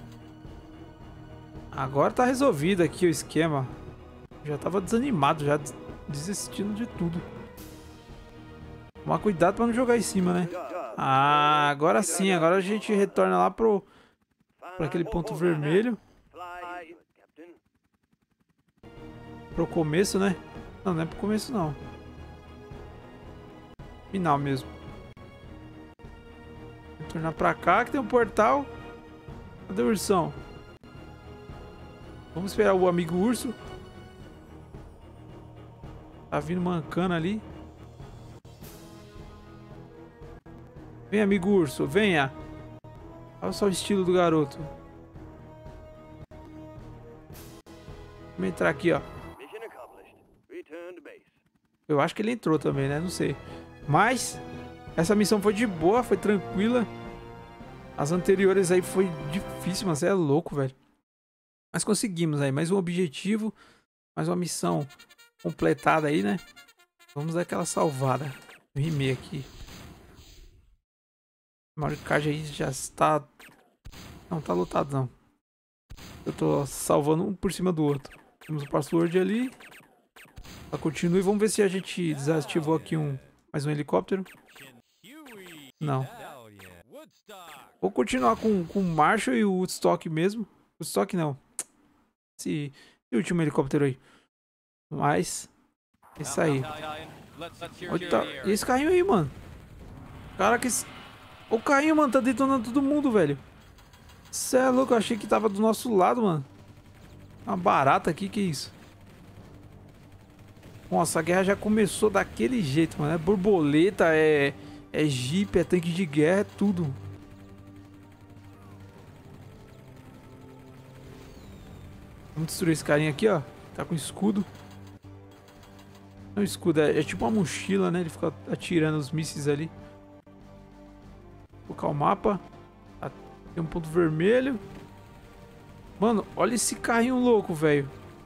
Agora tá resolvido aqui o esquema. Já tava desanimado, já desistindo de tudo. Tomar cuidado pra não jogar em cima, né? Ah, agora sim. Agora a gente retorna lá pro... Pra aquele ponto vermelho. Pro começo, né? Não, não é pro começo, não. Final mesmo. Retornar pra cá, que tem um portal. Cadê o ursão? Vamos esperar o amigo urso. Tá vindo mancando ali. Vem, amigo urso, venha. Olha só o estilo do garoto. Vamos entrar aqui, ó. Eu acho que ele entrou também, né? Não sei. Mas essa missão foi de boa, foi tranquila. As anteriores aí foi difícil, mas é louco, velho. Mas conseguimos aí, mais um objetivo, mais uma missão completada aí, né? Vamos dar aquela salvada. Eu rimei aqui. O Mario Kart aí já está... Não tá lotado, não. Eu tô salvando um por cima do outro. Temos o password ali. Tá, continua e vamos ver se a gente desativou aqui um... Mais um helicóptero. Não. Vou continuar com, com o Marshall e o Woodstock mesmo. Woodstock não. Esse, esse último helicóptero aí. Mas... Isso aí. Eita, e esse carrinho aí, mano? Caraca, esse... O carrinho, mano, tá detonando todo mundo, velho. Cê é louco, eu achei que tava do nosso lado, mano. Uma barata aqui, que isso? Nossa, a guerra já começou daquele jeito, mano. É borboleta, é... É jeep, é tanque de guerra, é tudo. Vamos destruir esse carinha aqui, ó. Tá com escudo. Não, escudo, é, é tipo uma mochila, né? Ele fica atirando os mísseis ali. Vou colocar o mapa. Tem um ponto vermelho. Mano, olha esse carrinho louco, velho.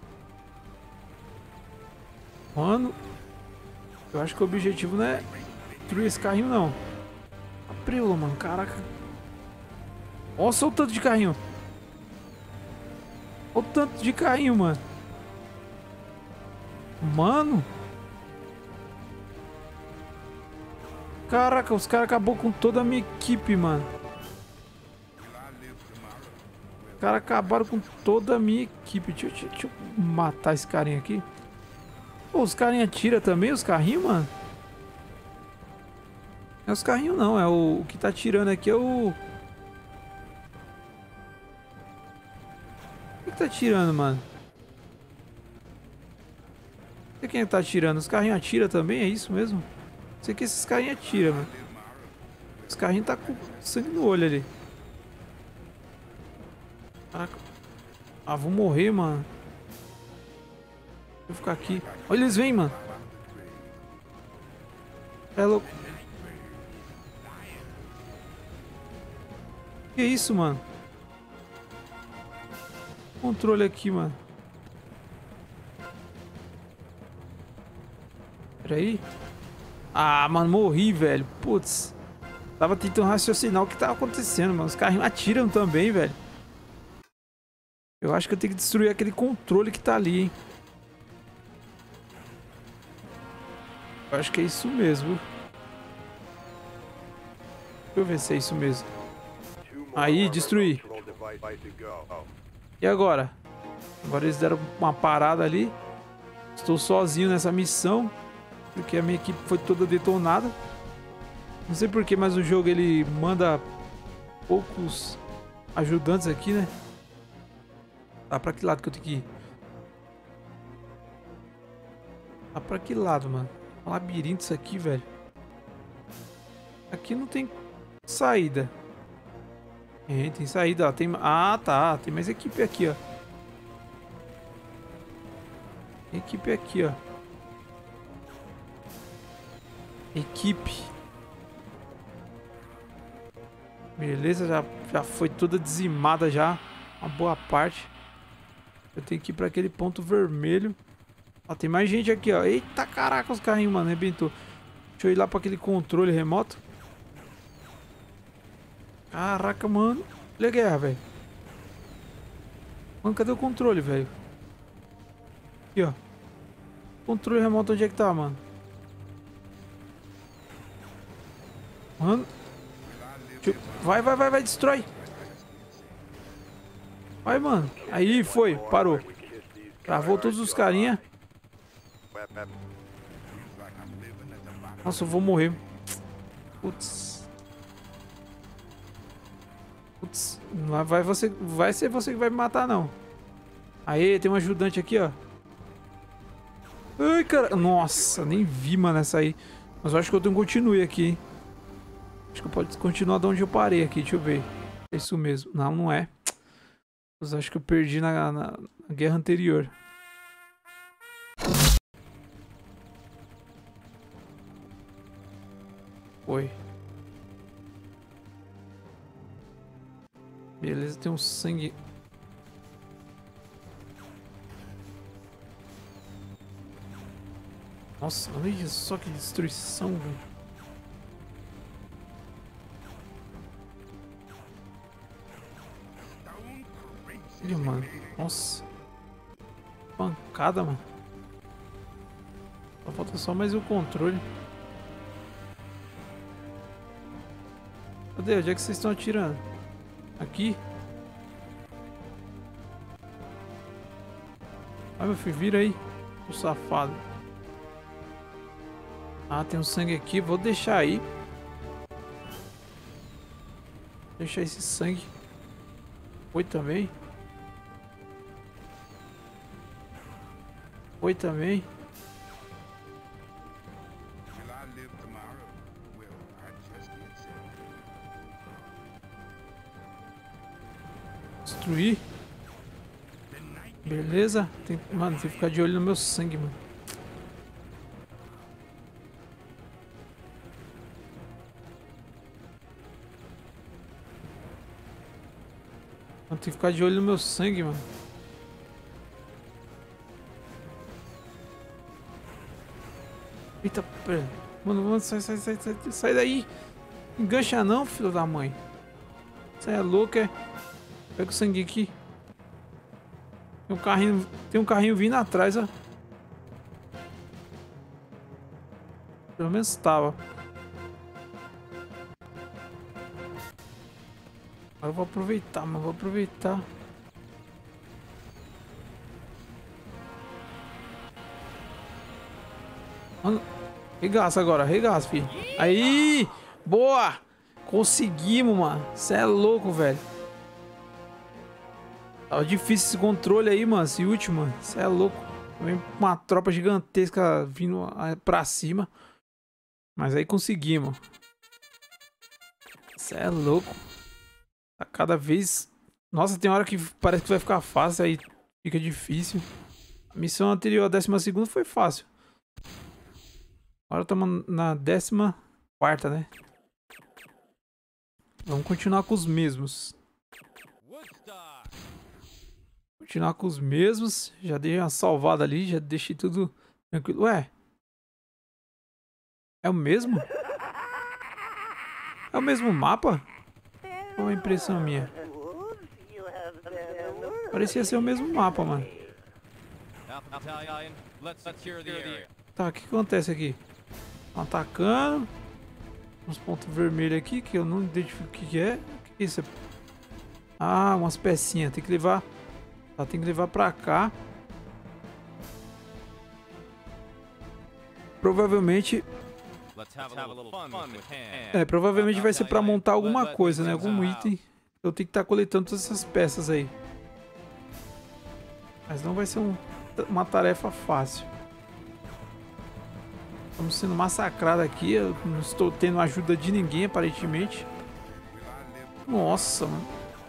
Mano, eu acho que o objetivo não é destruir esse carrinho, não. Abriu, mano, caraca. Nossa, olha o tanto de carrinho. Olha o tanto de carrinho, mano. Mano. Caraca, os caras acabou com toda a minha equipe, mano. Os caras acabaram com toda a minha equipe. Deixa, deixa, deixa eu matar esse carinha aqui. Pô, os carinha atiram também, os carrinhos, mano? Não é os carrinhos não, é o, o que tá atirando aqui é o... O que tá atirando, mano? Não sei quem é que tá atirando. Os carrinhos atiram também, é isso mesmo? Não sei que esses carrinhos atiram, mano. Os carrinhos tá com sangue no olho ali. Caraca. Ah, vou morrer, mano. Vou ficar aqui. Olha, eles vêm, mano. É louco. Que isso, mano? Controle aqui, mano. Pera aí. Ah, mano, morri, velho. Putz. Tava tentando raciocinar o que tava acontecendo, mano. Os carrinhos atiram também, velho. Eu acho que eu tenho que destruir aquele controle que tá ali, hein. Eu acho que é isso mesmo. Deixa eu ver se é isso mesmo. Aí, destruir. E agora? Agora eles deram uma parada ali. Estou sozinho nessa missão. Porque a minha equipe foi toda detonada. Não sei porquê, mas o jogo ele manda poucos ajudantes aqui, né? Tá pra que lado que eu tenho que ir? Tá pra que lado, mano? Um labirinto isso aqui, velho. Aqui não tem saída. Tem, tem saída, ó. Tem... Ah, tá. Tem mais equipe aqui, ó. Tem equipe aqui, ó. Equipe. Beleza, já, já foi toda dizimada já. Uma boa parte. Eu tenho que ir pra aquele ponto vermelho. Ó, tem mais gente aqui, ó. Eita, caraca, os carrinhos, mano. Arrebentou. Deixa eu ir lá pra aquele controle remoto. Caraca, mano. Olha a guerra, velho. Mano, cadê o controle, velho? Aqui, ó. Controle remoto, onde é que tá, mano? Mano. Eu... Vai, vai, vai, vai, destrói. Vai, mano. Aí, foi, parou. Travou todos os carinha. Nossa, eu vou morrer. Putz. Putz. Não vai, você, vai ser você que vai me matar, não. Aí, tem um ajudante aqui, ó. Ai, cara. Nossa, nem vi, mano, essa aí. Mas eu acho que eu tenho um continue aqui, hein. Acho que eu posso continuar de onde eu parei aqui. Deixa eu ver. É isso mesmo. Não, não é. Mas acho que eu perdi na, na, na guerra anterior. Foi. Beleza, tem um sangue. Nossa, olha só que destruição, velho. Olha, mano. Nossa. Pancada, mano. Só falta só mais o controle. Cadê? Onde é que vocês estão atirando? Aqui? Ai, meu filho, vira aí. O safado. Ah, tem um sangue aqui. Vou deixar aí. Deixar esse sangue. Foi também. Foi também. Destruir. Beleza. Tem, mano, tem que ficar de olho no meu sangue, mano. Mano, tem que ficar de olho no meu sangue, mano. Eita, pera. Mano, mano, sai, sai, sai, sai, sai daí. Engancha não, filho da mãe. Você é louco, é? Pega o sangue aqui. Tem um carrinho, tem um carrinho vindo atrás, ó. Pelo menos estava. Agora eu vou aproveitar, mas vou aproveitar. Mano, regaça agora, regaça, filho. Aí! Boa! Conseguimos, mano. Você é louco, velho. Tava difícil esse controle aí, mano. Esse último, mano. Você é louco. Vem uma tropa gigantesca vindo pra cima. Mas aí conseguimos. Você é louco. Tá cada vez... Nossa, tem hora que parece que vai ficar fácil, aí fica difícil. A missão anterior, a décima segunda, foi fácil. Agora estamos na décima quarta, né? Vamos continuar com os mesmos. Continuar com os mesmos. Já dei uma salvada ali, já deixei tudo tranquilo. Ué? É o mesmo? É o mesmo mapa? Ou é impressão minha? Parecia ser o mesmo mapa, mano. Tá, o que acontece aqui? Atacando. Uns pontos vermelhos aqui que eu não identifico o que, que é. O que é isso? Ah, umas pecinhas. Tem que levar. Tá, tem que levar pra cá. Provavelmente. É, provavelmente vai ser pra montar alguma coisa, né? Algum item. Eu tenho que estar coletando todas essas peças aí. Mas não vai ser um, uma tarefa fácil. Estamos sendo massacrados aqui. Eu não estou tendo ajuda de ninguém, aparentemente. Nossa, mano.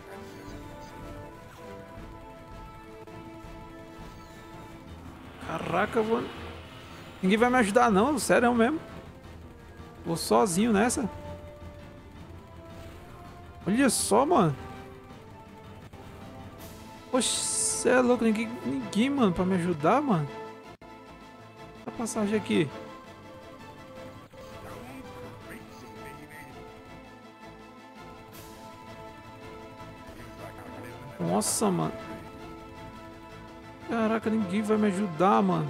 Caraca, mano. Ninguém vai me ajudar não, sério mesmo. Vou sozinho nessa. Olha só, mano. Poxa, cê é louco. Ninguém, ninguém, mano, pra me ajudar, mano. Essa passagem aqui. Nossa, mano. Caraca, ninguém vai me ajudar, mano.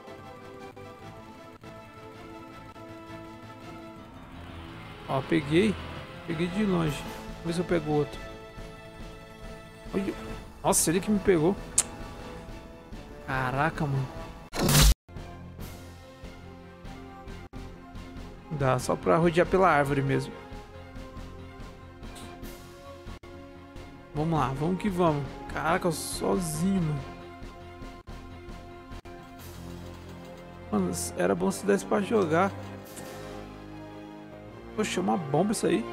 Ó, peguei. Peguei de longe. Vamos ver se eu pego outro. Olha. Nossa, ele que me pegou. Caraca, mano. Dá só pra rodear pela árvore mesmo. Vamos lá, vamos que vamos. Caraca, eu sozinho, mano. Mano, era bom se desse pra jogar. Poxa, é uma bomba isso aí.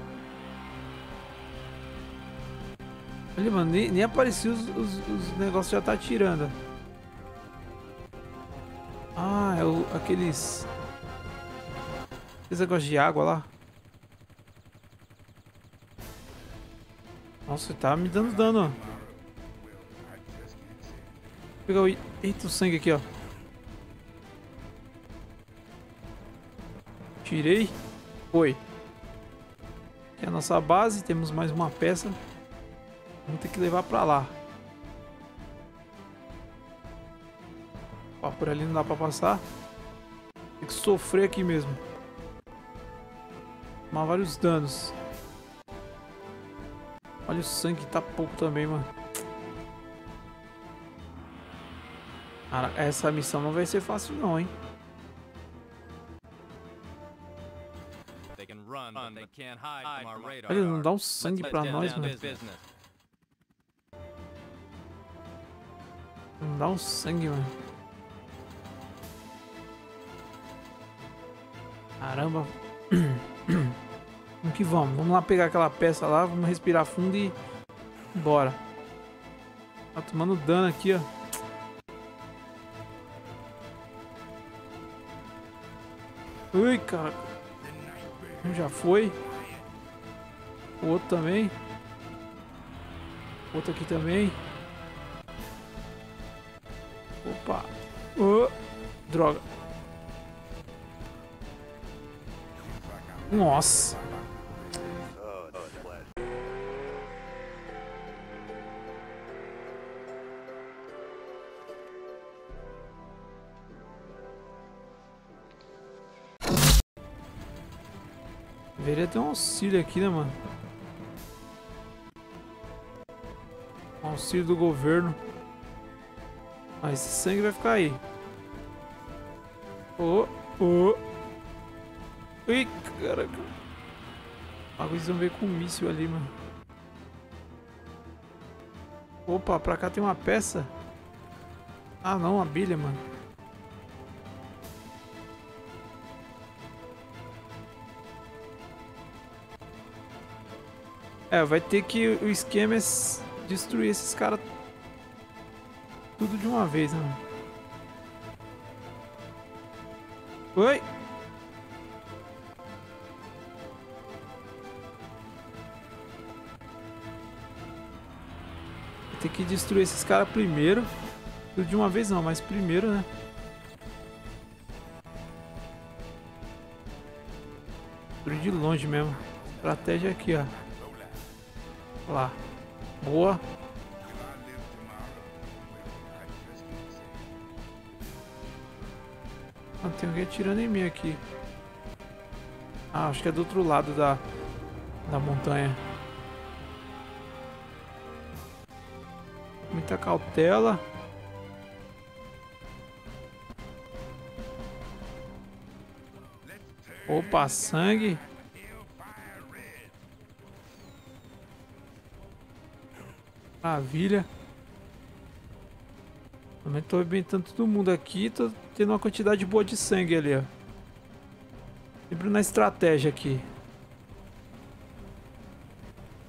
Olha, mano, nem, nem apareceu os, os, os negócios já tá atirando. Ah, é o, aqueles... Aqueles negócios de água lá. Nossa, tá me dando dano, ó. Vou pegar o... Eita, o sangue aqui, ó. Tirei. Foi. Aqui é a nossa base. Temos mais uma peça. Vamos ter que levar pra lá. Ó, por ali não dá pra passar. Tem que sofrer aqui mesmo. Tomar vários danos. Olha o sangue, tá pouco também, mano. Cara, essa missão não vai ser fácil não, hein. Olha, não dá um sangue pra nós, mano. Não dá um sangue, mano. Caramba. Vamos que vamos. Vamos lá pegar aquela peça lá. Vamos respirar fundo e... Bora. Tá tomando dano aqui, ó. Ui, cara. Um já foi. O outro também. Outro aqui também. Opa. Oh, droga. Nossa. Deveria ter um auxílio aqui, né, mano? Um auxílio do governo. Ah, esse sangue vai ficar aí. Oh, oh. Ui, caraca. Eles vão ver com um míssil ali, mano. Opa, pra cá tem uma peça. Ah, não, uma bilha, mano. É, vai ter que... O esquema é destruir esses caras tudo de uma vez, né? Oi! Vai ter que destruir esses caras primeiro. Tudo de uma vez não, mas primeiro, né? Destruir de longe mesmo. Estratégia aqui, ó. Lá. Boa. Ah, tem alguém atirando em mim aqui. Ah, acho que é do outro lado da, da montanha. Muita cautela. Opa, sangue. Maravilha. Também tô arrebentando todo mundo aqui. Tô tendo uma quantidade boa de sangue ali, ó. Sempre na estratégia aqui.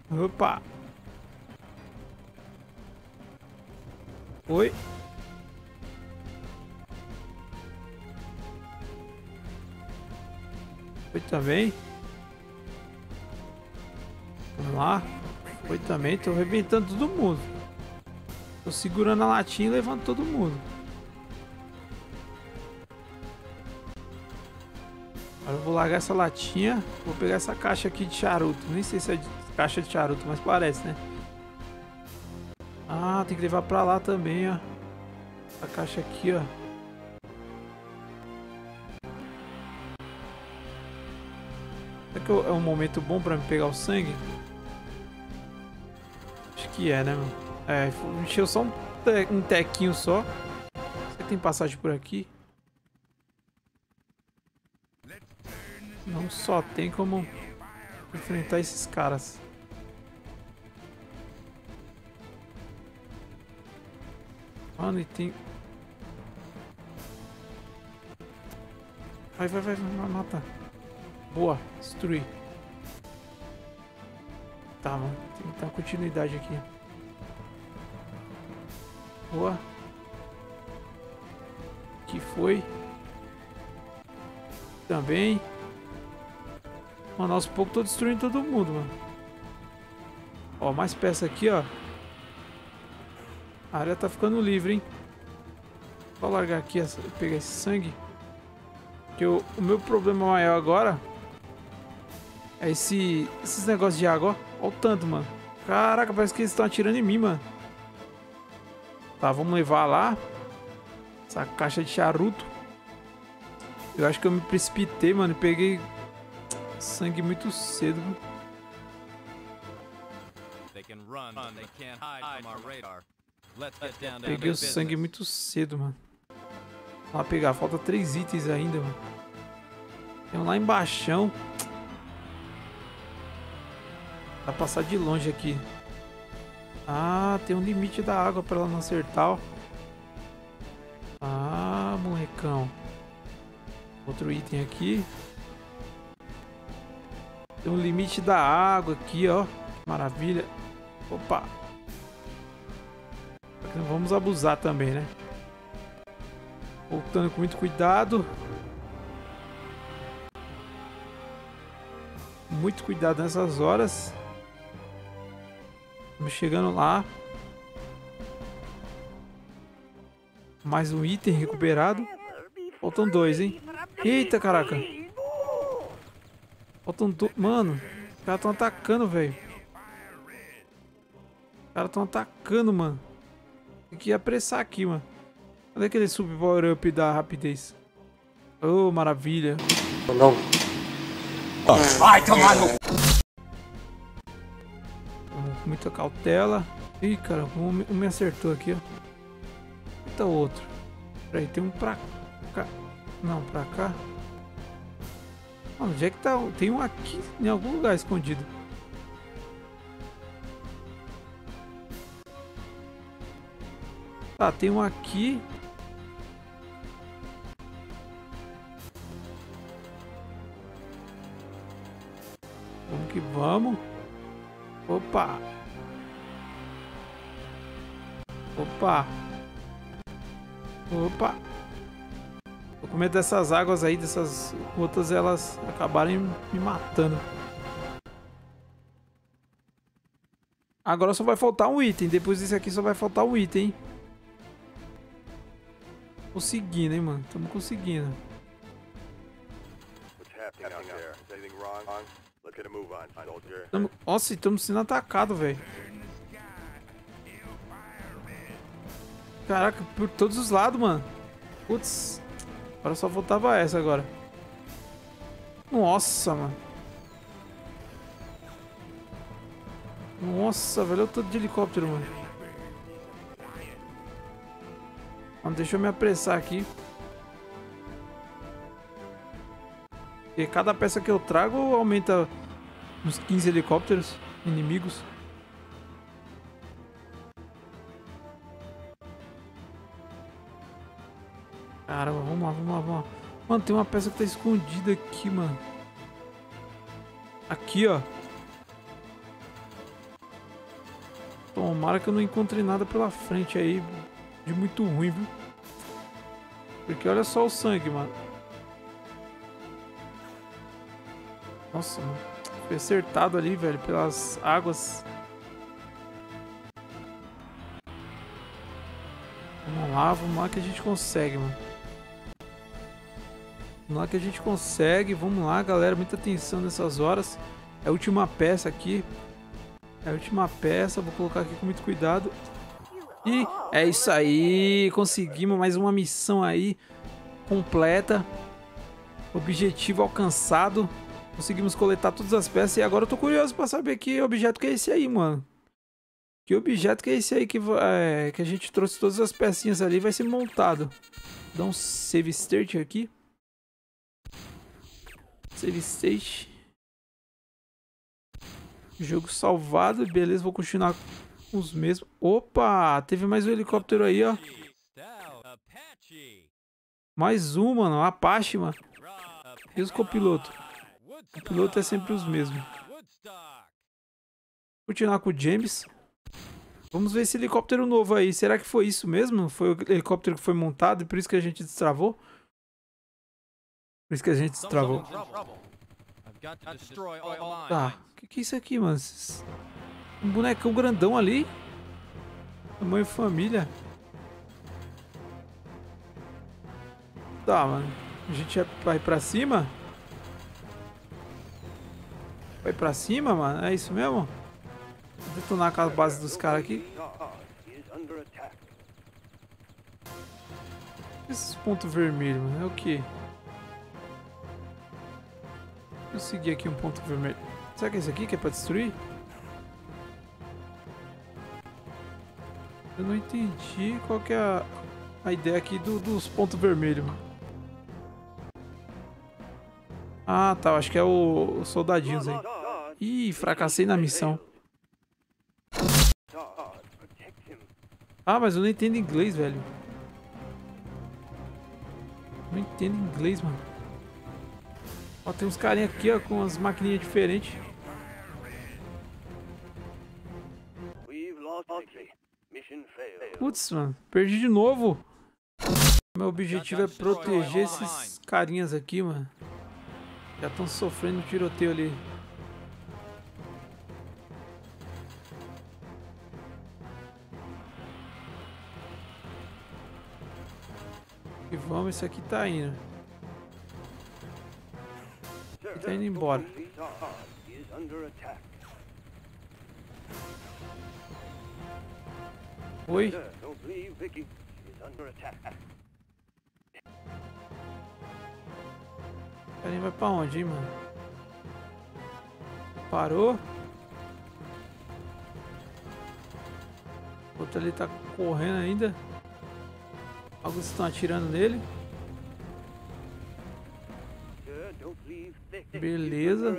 Opa. Oi. Foi também. Vamos lá. Foi também. Tô arrebentando todo mundo. Tô segurando a latinha e levando todo mundo. Agora eu vou largar essa latinha. Vou pegar essa caixa aqui de charuto. Nem sei se é de caixa de charuto, mas parece, né? Ah, tem que levar pra lá também, ó. A caixa aqui, ó. Será que é um momento bom pra me pegar o sangue? Acho que é, né, mano? É, encheu só um, te um tequinho só. Será que tem passagem por aqui? Não só tem como enfrentar esses caras. Mano, e tem... Vai, vai, vai, vai, mata. Boa, destruir. Tá, mano, tem que dar continuidade aqui. Boa. Que foi? Também. Mano, aos poucos tô destruindo todo mundo, mano. Ó, mais peça aqui, ó. A área tá ficando livre, hein? Vou largar aqui, essa, pegar esse sangue. Porque o, o meu problema maior agora é esse, esses negócios de água, ó. Olha o tanto, mano. Caraca, parece que eles estão atirando em mim, mano. Tá, vamos levar lá essa caixa de charuto. Eu acho que eu me precipitei, mano. Peguei sangue muito cedo. Peguei o sangue muito cedo, mano. Vamos lá pegar. Falta três itens ainda, mano. Tem um lá embaixo. Vai passar de longe aqui. Ah, tem um limite da água pra ela não acertar, ó. Ah, molecão. Outro item aqui. Tem um limite da água aqui, ó. Maravilha. Opa. Não vamos abusar também, né? Voltando com muito cuidado. Muito cuidado nessas horas. Estamos chegando lá. Mais um item recuperado. Faltam dois, hein? Eita, caraca. Faltam dois. Mano, os caras estão atacando, velho. Os caras estão atacando, mano. Tem que apressar aqui, mano. Cadê aquele sub power up da rapidez? Oh, maravilha. Não. Vai tomar no... Com muita cautela. Ih, cara, um me acertou aqui, ó. Eita, outro. Peraí, tem um pra cá. Não, pra cá. Onde é que tá? Tem um aqui em algum lugar escondido. Tá, tem um aqui. Vamos que vamos. Opa. Opa. Opa. Tô com medo dessas águas aí, dessas gotas, elas acabarem me matando. Agora só vai faltar um item. Depois desse aqui só vai faltar um item, hein? Conseguindo, hein, mano? Estamos conseguindo. Tamo... Nossa, estamos sendo atacados, velho. Caraca, por todos os lados, mano. Putz. Agora só faltava essa agora. Nossa, mano. Nossa, velho. Olha o tanto de helicóptero, mano. Mano, deixa eu me apressar aqui. Porque cada peça que eu trago aumenta uns quinze helicópteros inimigos. Caramba, vamos lá, vamos lá, vamos lá. Mano, tem uma peça que tá escondida aqui, mano. Aqui, ó. Tomara que eu não encontre nada pela frente aí de muito ruim, viu? Porque olha só o sangue, mano. Nossa, mano. Foi acertado ali, velho, pelas águas. Vamos lá, vamos lá que a gente consegue, mano. Vamos lá que a gente consegue. Vamos lá, galera. Muita atenção nessas horas. É a última peça aqui. É a última peça. Vou colocar aqui com muito cuidado. E é isso aí. Conseguimos mais uma missão aí completa. Objetivo alcançado. Conseguimos coletar todas as peças. E agora eu tô curioso pra saber que objeto que é esse aí, mano. Que objeto que é esse aí que, é, que a gente trouxe todas as pecinhas ali. Vai ser montado. Dá um save state aqui. Save state. Jogo salvado. Beleza, vou continuar com os mesmos. Opa, teve mais um helicóptero aí, ó. Mais um, mano. Apache, mano. E os copilotos? O piloto é sempre os mesmos. Continuar com o James. Vamos ver esse helicóptero novo aí. Será que foi isso mesmo? Foi o helicóptero que foi montado e por isso que a gente destravou? Por isso que a gente destravou. Tá. O que, que é isso aqui, mano? Um bonecão grandão ali. Tamanho família. Tá, mano. A gente vai pra cima? Vai pra cima, mano? É isso mesmo? Vou detonar com a base dos caras aqui. Esses pontos vermelhos, mano. É o que? Vou seguir aqui um ponto vermelho. Será que é esse aqui que é pra destruir? Eu não entendi qual que é a, a ideia aqui do, dos pontos vermelhos, mano. Ah, tá. Acho que é o, os soldadinhos aí. Ih, fracassei na missão. Ah, mas eu não entendo inglês, velho. Não entendo inglês, mano. Ó, tem uns carinha aqui, ó, com as maquininhas diferentes. Putz, mano. Perdi de novo. Meu objetivo é proteger esses carinhas aqui, mano. Já estão sofrendo tiroteio ali. E vamos, isso aqui tá indo. Aqui tá indo embora. Oi? Ele vai pra onde, hein, mano? Parou? O outro ali tá correndo ainda. Alguns estão atirando nele. Beleza.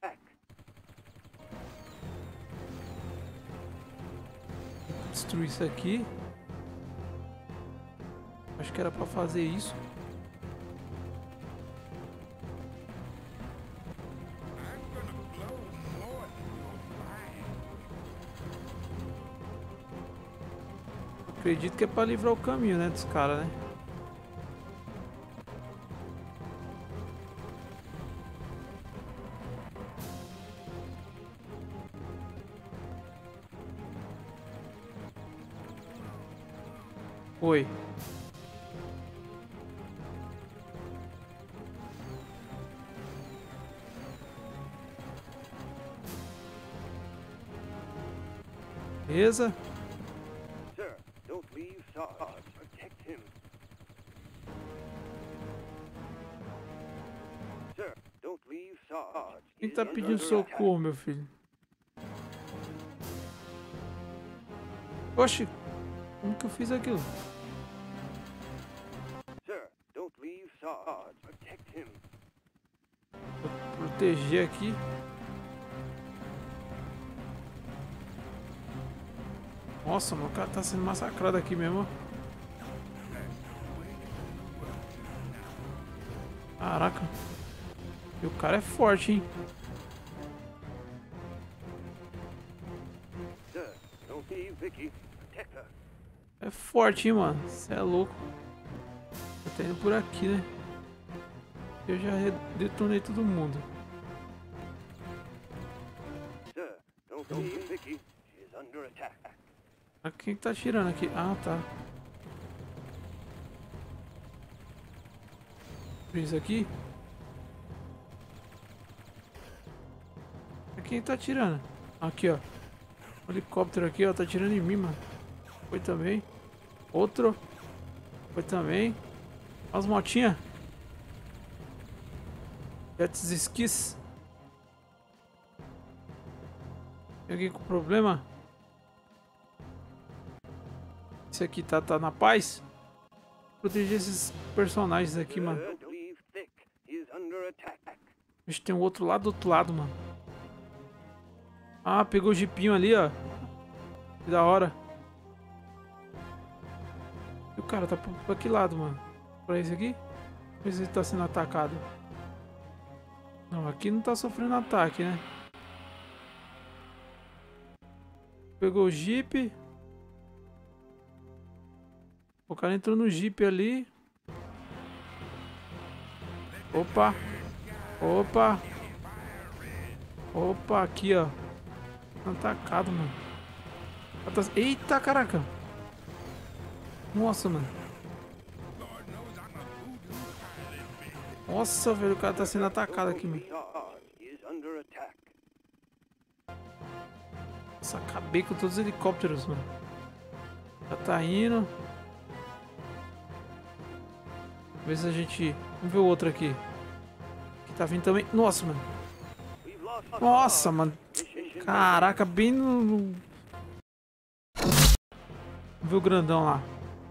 Destruir isso aqui. Acho que era pra fazer isso. Acredito que é pra livrar o caminho, né, dos caras, né? Oi. Beleza. Quem tá pedindo socorro, meu filho? Oxi, como que eu fiz aquilo? Vou proteger aqui. Nossa, meu cara tá sendo massacrado aqui mesmo. Caraca. E o cara é forte, hein? É forte, hein, mano. Você é louco. Tá indo por aqui, né? Eu já detonei todo mundo. Ah, quem que tá atirando aqui? Ah, tá. Isso aqui? Quem tá atirando? Aqui, ó. O helicóptero aqui, ó. Tá atirando em mim, mano. Foi também. Outro. Foi também. As motinhas. Jets skis. Tem alguém com problema? Esse aqui tá, tá na paz? Proteger esses personagens aqui, mano. Vixe, tem um outro lá do outro lado, mano. Ah, pegou o jipinho ali, ó. Que da hora. E o cara tá pra, pra que lado, mano? Pra esse aqui? Ou esse tá sendo atacado? Não, aqui não tá sofrendo ataque, né? Pegou o jeep. O cara entrou no jeep ali. Opa. Opa. Opa, aqui, ó. Atacado, mano. Eita, caraca. Nossa, mano. Nossa, velho, o cara tá sendo atacado aqui, mano. Nossa, acabei com todos os helicópteros, mano. Já tá indo. Vê se a gente... Vamos ver o outro aqui. Que tá vindo também. Nossa, mano. Nossa, mano. Caraca, bem no... no... Vamos ver o grandão lá.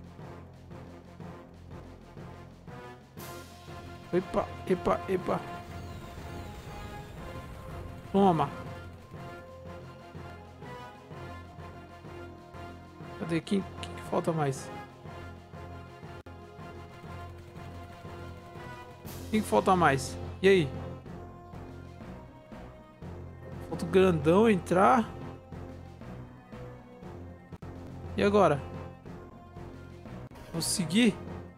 Epa, epa, epa. Toma. Cadê? Quem, quem que falta mais? Quem que falta mais? E aí? Falta o grandão entrar. E agora? Vamos seguir?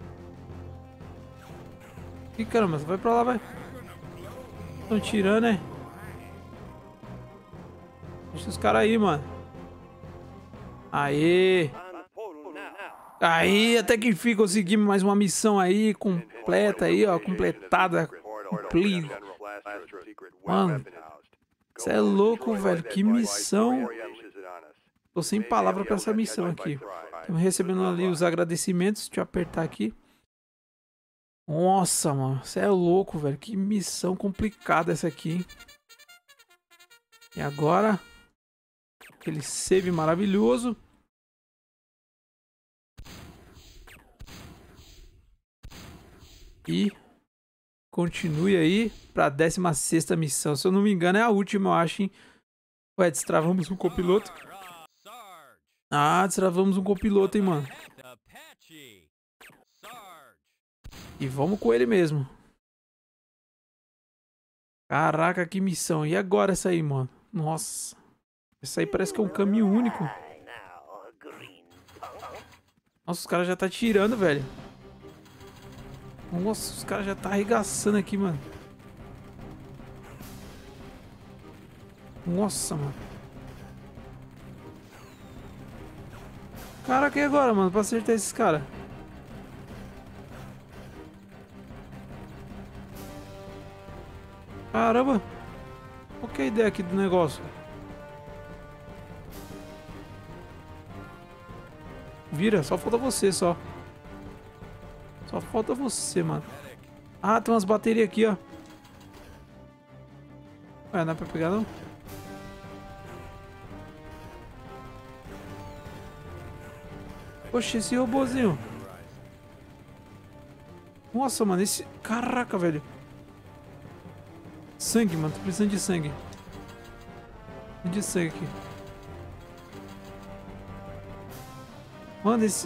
Ih, caramba, vai pra lá, vai. Estão tirando, né? Deixa os caras aí, mano. Aê! Aí, até que enfim conseguimos mais uma missão aí, completa aí, ó, completada, complete. Mano, você é louco, velho, que missão. Tô sem palavra pra essa missão aqui. Estamos recebendo ali os agradecimentos, deixa eu apertar aqui. Nossa, mano, você é louco, velho, que missão complicada essa aqui, hein? E agora, aquele save maravilhoso. E continue aí pra décima sexta missão. Se eu não me engano, é a última, eu acho, hein? Ué, destravamos um copiloto. Ah, destravamos um copiloto, hein, mano. E vamos com ele mesmo. Caraca, que missão. E agora essa aí, mano? Nossa. Essa aí parece que é um caminho único. Nossa, os caras já tá tirando, velho. Nossa, os caras já tá arregaçando aqui, mano. Nossa, mano. Caraca, e agora, mano? Pra acertar esses caras? Caramba. Qual que é a ideia aqui do negócio? Vira, só falta você, só. Só falta você, mano. Ah, tem umas baterias aqui, ó. Ué, não é pra pegar, não? Poxa, esse robozinho. Nossa, mano, esse... Caraca, velho. Sangue, mano. Tô precisando de sangue. De sangue aqui. Mano, esse...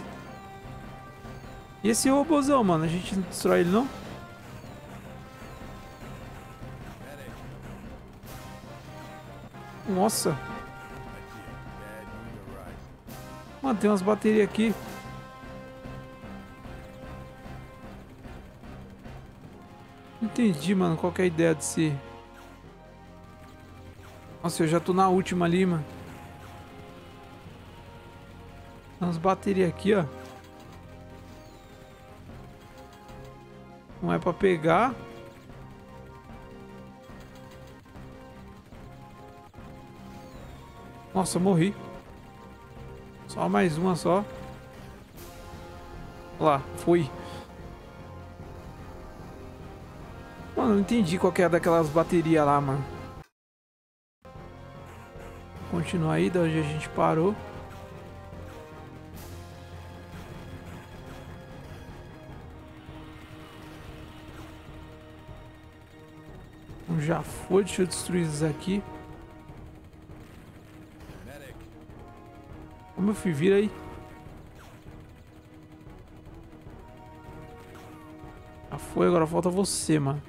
E esse robôzão, mano? A gente não destrói ele, não? Nossa. Mano, tem umas baterias aqui. Não entendi, mano, qual que é a ideia desse... Nossa, eu já tô na última ali, mano. Tem umas baterias aqui, ó. Não é pra pegar. Nossa, eu morri. Só mais uma só. Lá, fui. Mano, não entendi qual que é daquelas baterias lá, mano. Continua aí, da onde a gente parou. Então já foi, deixa eu destruir isso aqui. Ô, meu filho, vira aí. Já foi, agora falta você, mano.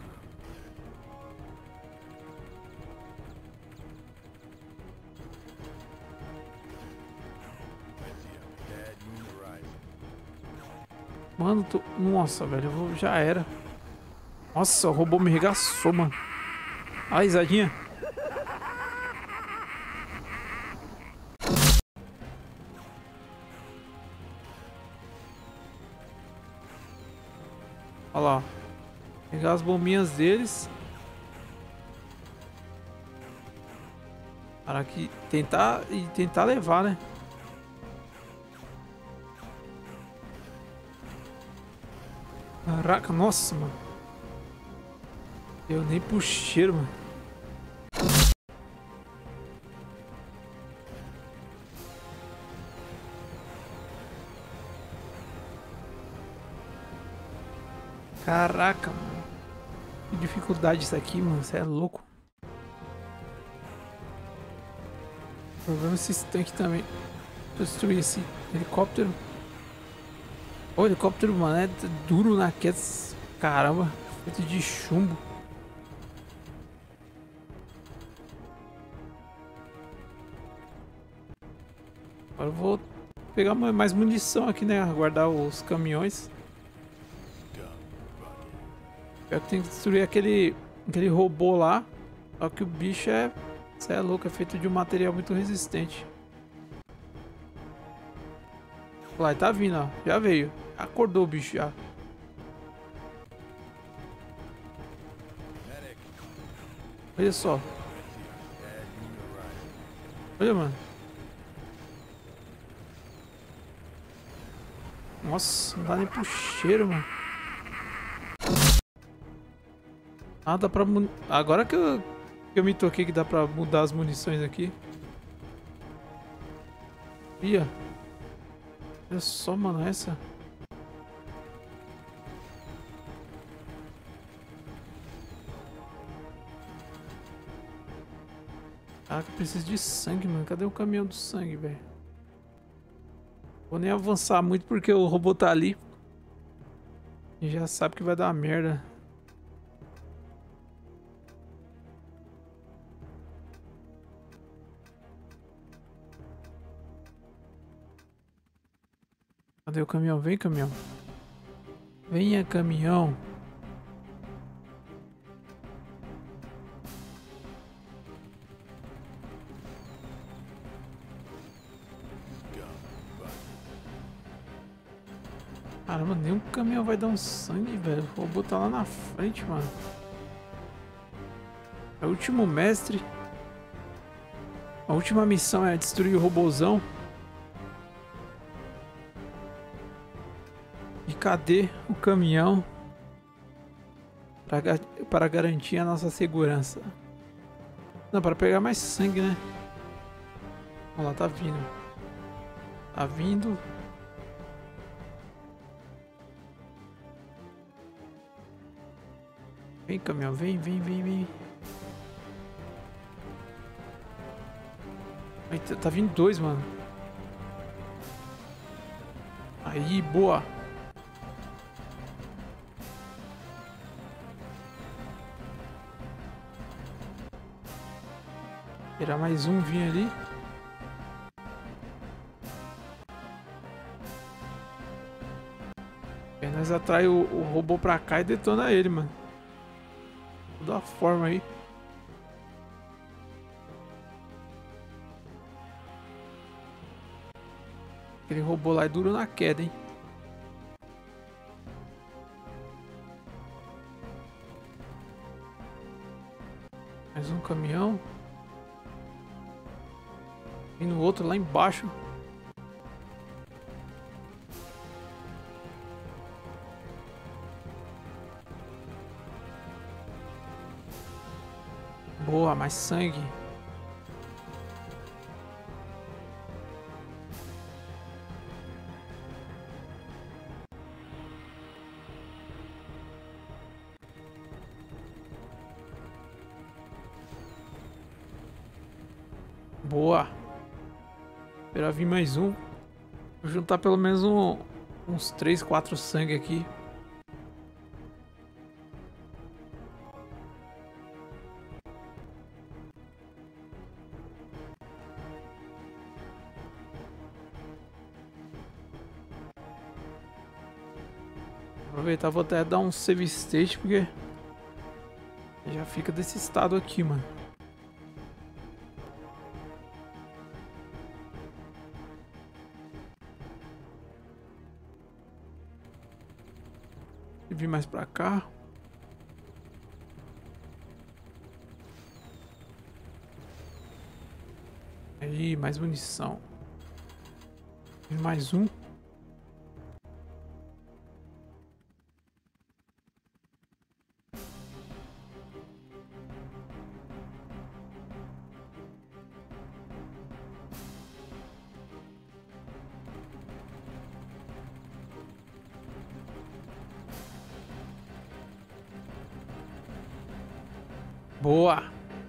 Mano, tô... Nossa, velho, eu vou... já era. Nossa, o robô me regaçou, mano. Olha a risadinha. Olha lá. Pegar as bombinhas deles. Para que tentar e tentar levar, né? Caraca, nossa, mano. Eu nem puxei, mano. Caraca, mano. Que dificuldade isso aqui, mano. Você é louco. O problema é esse tanque também. Destruir esse helicóptero. O helicóptero, mano, é duro na queda. Caramba, feito de chumbo. Agora eu vou pegar mais munição aqui, né? Guardar os caminhões. Eu tenho que destruir aquele, aquele robô lá. Só que o bicho é... Você é louco, é feito de um material muito resistente. Lá, ele tá vindo, ó. Já veio. Acordou o bicho já. Olha só. Olha, mano. Nossa, não dá nem pro cheiro, mano. Ah, dá pra... Agora que eu, que eu me toquei que dá pra mudar as munições aqui. Ia. Olha só, mano, essa. Caraca, eu preciso de sangue, mano. Cadê o caminhão do sangue, velho? Vou nem avançar muito porque o robô tá ali. E já sabe que vai dar uma merda. Cadê o caminhão? Vem, caminhão. Venha, caminhão. Caramba, nenhum caminhão vai dar um sangue, velho. O robô tá lá na frente, mano. É o último mestre. A última missão é destruir o robôzão. E cadê o caminhão para, para garantir a nossa segurança? Não, para pegar mais sangue, né? Olha lá, tá vindo. Tá vindo. Vem, caminhão, vem, vem, vem, vem. Aí, tá, tá vindo dois, mano. Aí, boa. Esperar mais um vir ali. Mas atrai o, o robô pra cá e detona ele, mano. Da forma aí. Aquele robô lá é duro na queda, hein? Mais um caminhão. E no outro lá embaixo. Boa, mais sangue. Boa. Esperar vir mais um. Vou juntar pelo menos um, uns três, quatro sangue aqui. Aproveitar, vou até dar um save state, porque já fica desse estado aqui, mano. E vir mais pra cá. Aí, mais munição. E mais um. Boa.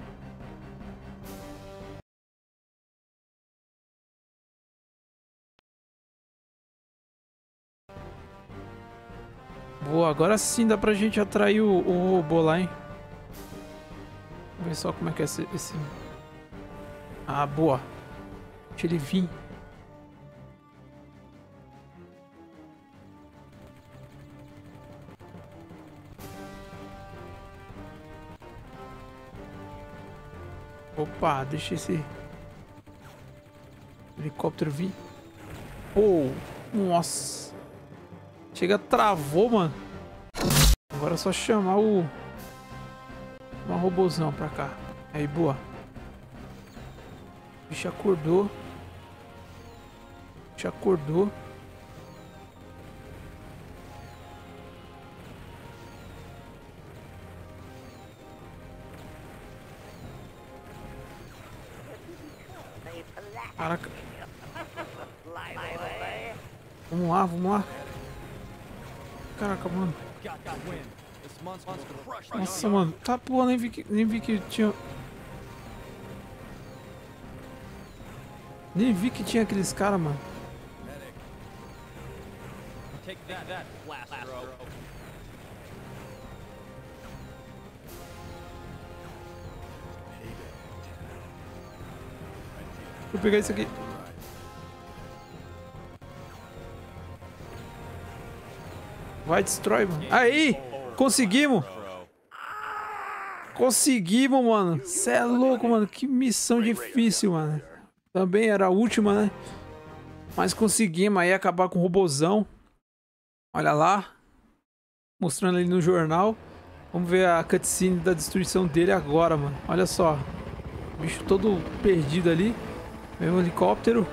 Boa, agora sim dá pra gente atrair o, o robô lá, hein? Vamos ver só como é que é esse... esse... Ah, boa. Deixa ele vir. Opa, deixa esse helicóptero vir. Oh, nossa. Chega, travou, mano. Agora é só chamar o... Um robôzão pra cá. Aí, boa. O bicho acordou. O bicho acordou. Caraca. Vamos lá, vamos lá. Caraca, mano. Nossa, mano. Tá, pô, nem vi que, nem vi que tinha... Nem vi que tinha aqueles caras, mano. Vou pegar isso aqui. Vai, destrói, mano. Aí! Conseguimos! Conseguimos, mano. Cê é louco, mano. Que missão difícil, mano. Também era a última, né? Mas conseguimos aí acabar com o robozão. Olha lá. Mostrando ali no jornal. Vamos ver a cutscene da destruição dele agora, mano. Olha só. O bicho todo perdido ali. Vem um helicóptero.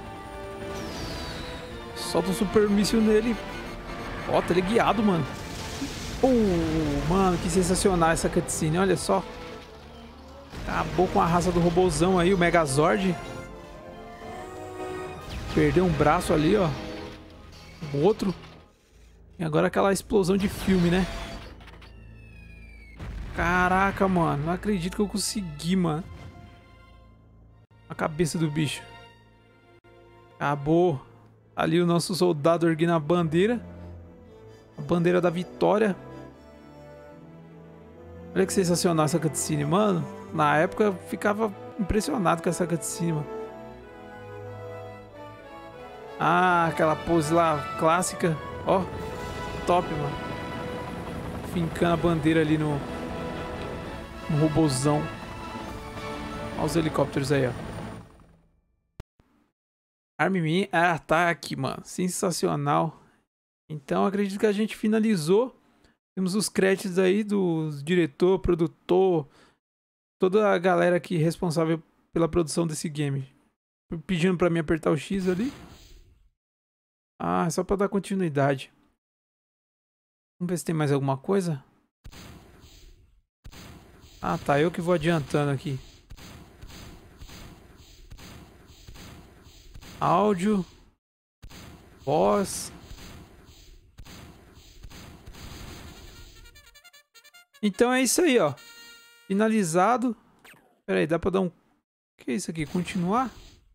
Solta um super míssil nele. Ó, tá ele guiado, mano. Uh, mano, que sensacional essa cutscene, olha só. Acabou com a raça do robôzão aí, o Megazord. Perdeu um braço ali, ó. O outro. E agora aquela explosão de filme, né? Caraca, mano. Não acredito que eu consegui, mano. A cabeça do bicho. Acabou. Ali o nosso soldado erguendo a bandeira. A bandeira da vitória. Olha que sensacional essa cutscene, mano. Na época eu ficava impressionado com essa cutscene, mano. Ah, aquela pose lá clássica. Ó, top, mano. Fincando a bandeira ali no, no robozão. Olha os helicópteros aí, ó. Army ataque, mano. Sensacional. Então, acredito que a gente finalizou. Temos os créditos aí do diretor, produtor, toda a galera aqui responsável pela produção desse game. Pedindo pra mim apertar o X ali. Ah, é só pra dar continuidade. Vamos ver se tem mais alguma coisa. Ah, tá. Eu que vou adiantando aqui. Áudio. Voz. Então é isso aí, ó. Finalizado. Pera aí, dá pra dar um... O que é isso aqui? Continuar?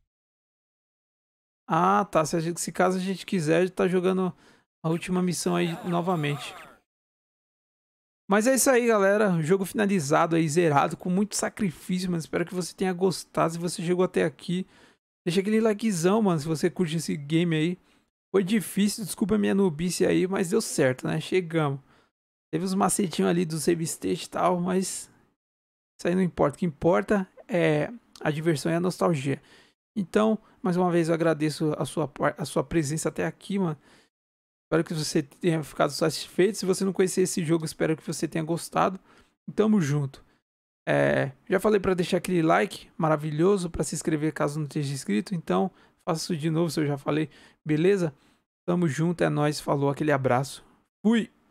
Ah, tá. Se, a gente, se caso a gente quiser, tá jogando a última missão aí novamente. Mas é isso aí, galera. Jogo finalizado aí, zerado, com muito sacrifício, mas espero que você tenha gostado. Se você chegou até aqui, deixa aquele likezão, mano, se você curte esse game aí. Foi difícil, desculpa a minha nubice aí, mas deu certo, né? Chegamos. Teve uns macetinhos ali do save state e tal, mas isso aí não importa. O que importa é a diversão e a nostalgia. Então, mais uma vez eu agradeço a sua, a sua presença até aqui, mano. Espero que você tenha ficado satisfeito. Se você não conhecer esse jogo, espero que você tenha gostado. E tamo junto. É, já falei para deixar aquele like maravilhoso, para se inscrever caso não esteja inscrito. Então, faça isso de novo se eu já falei. Beleza? Tamo junto, é nóis. Falou, aquele abraço. Fui!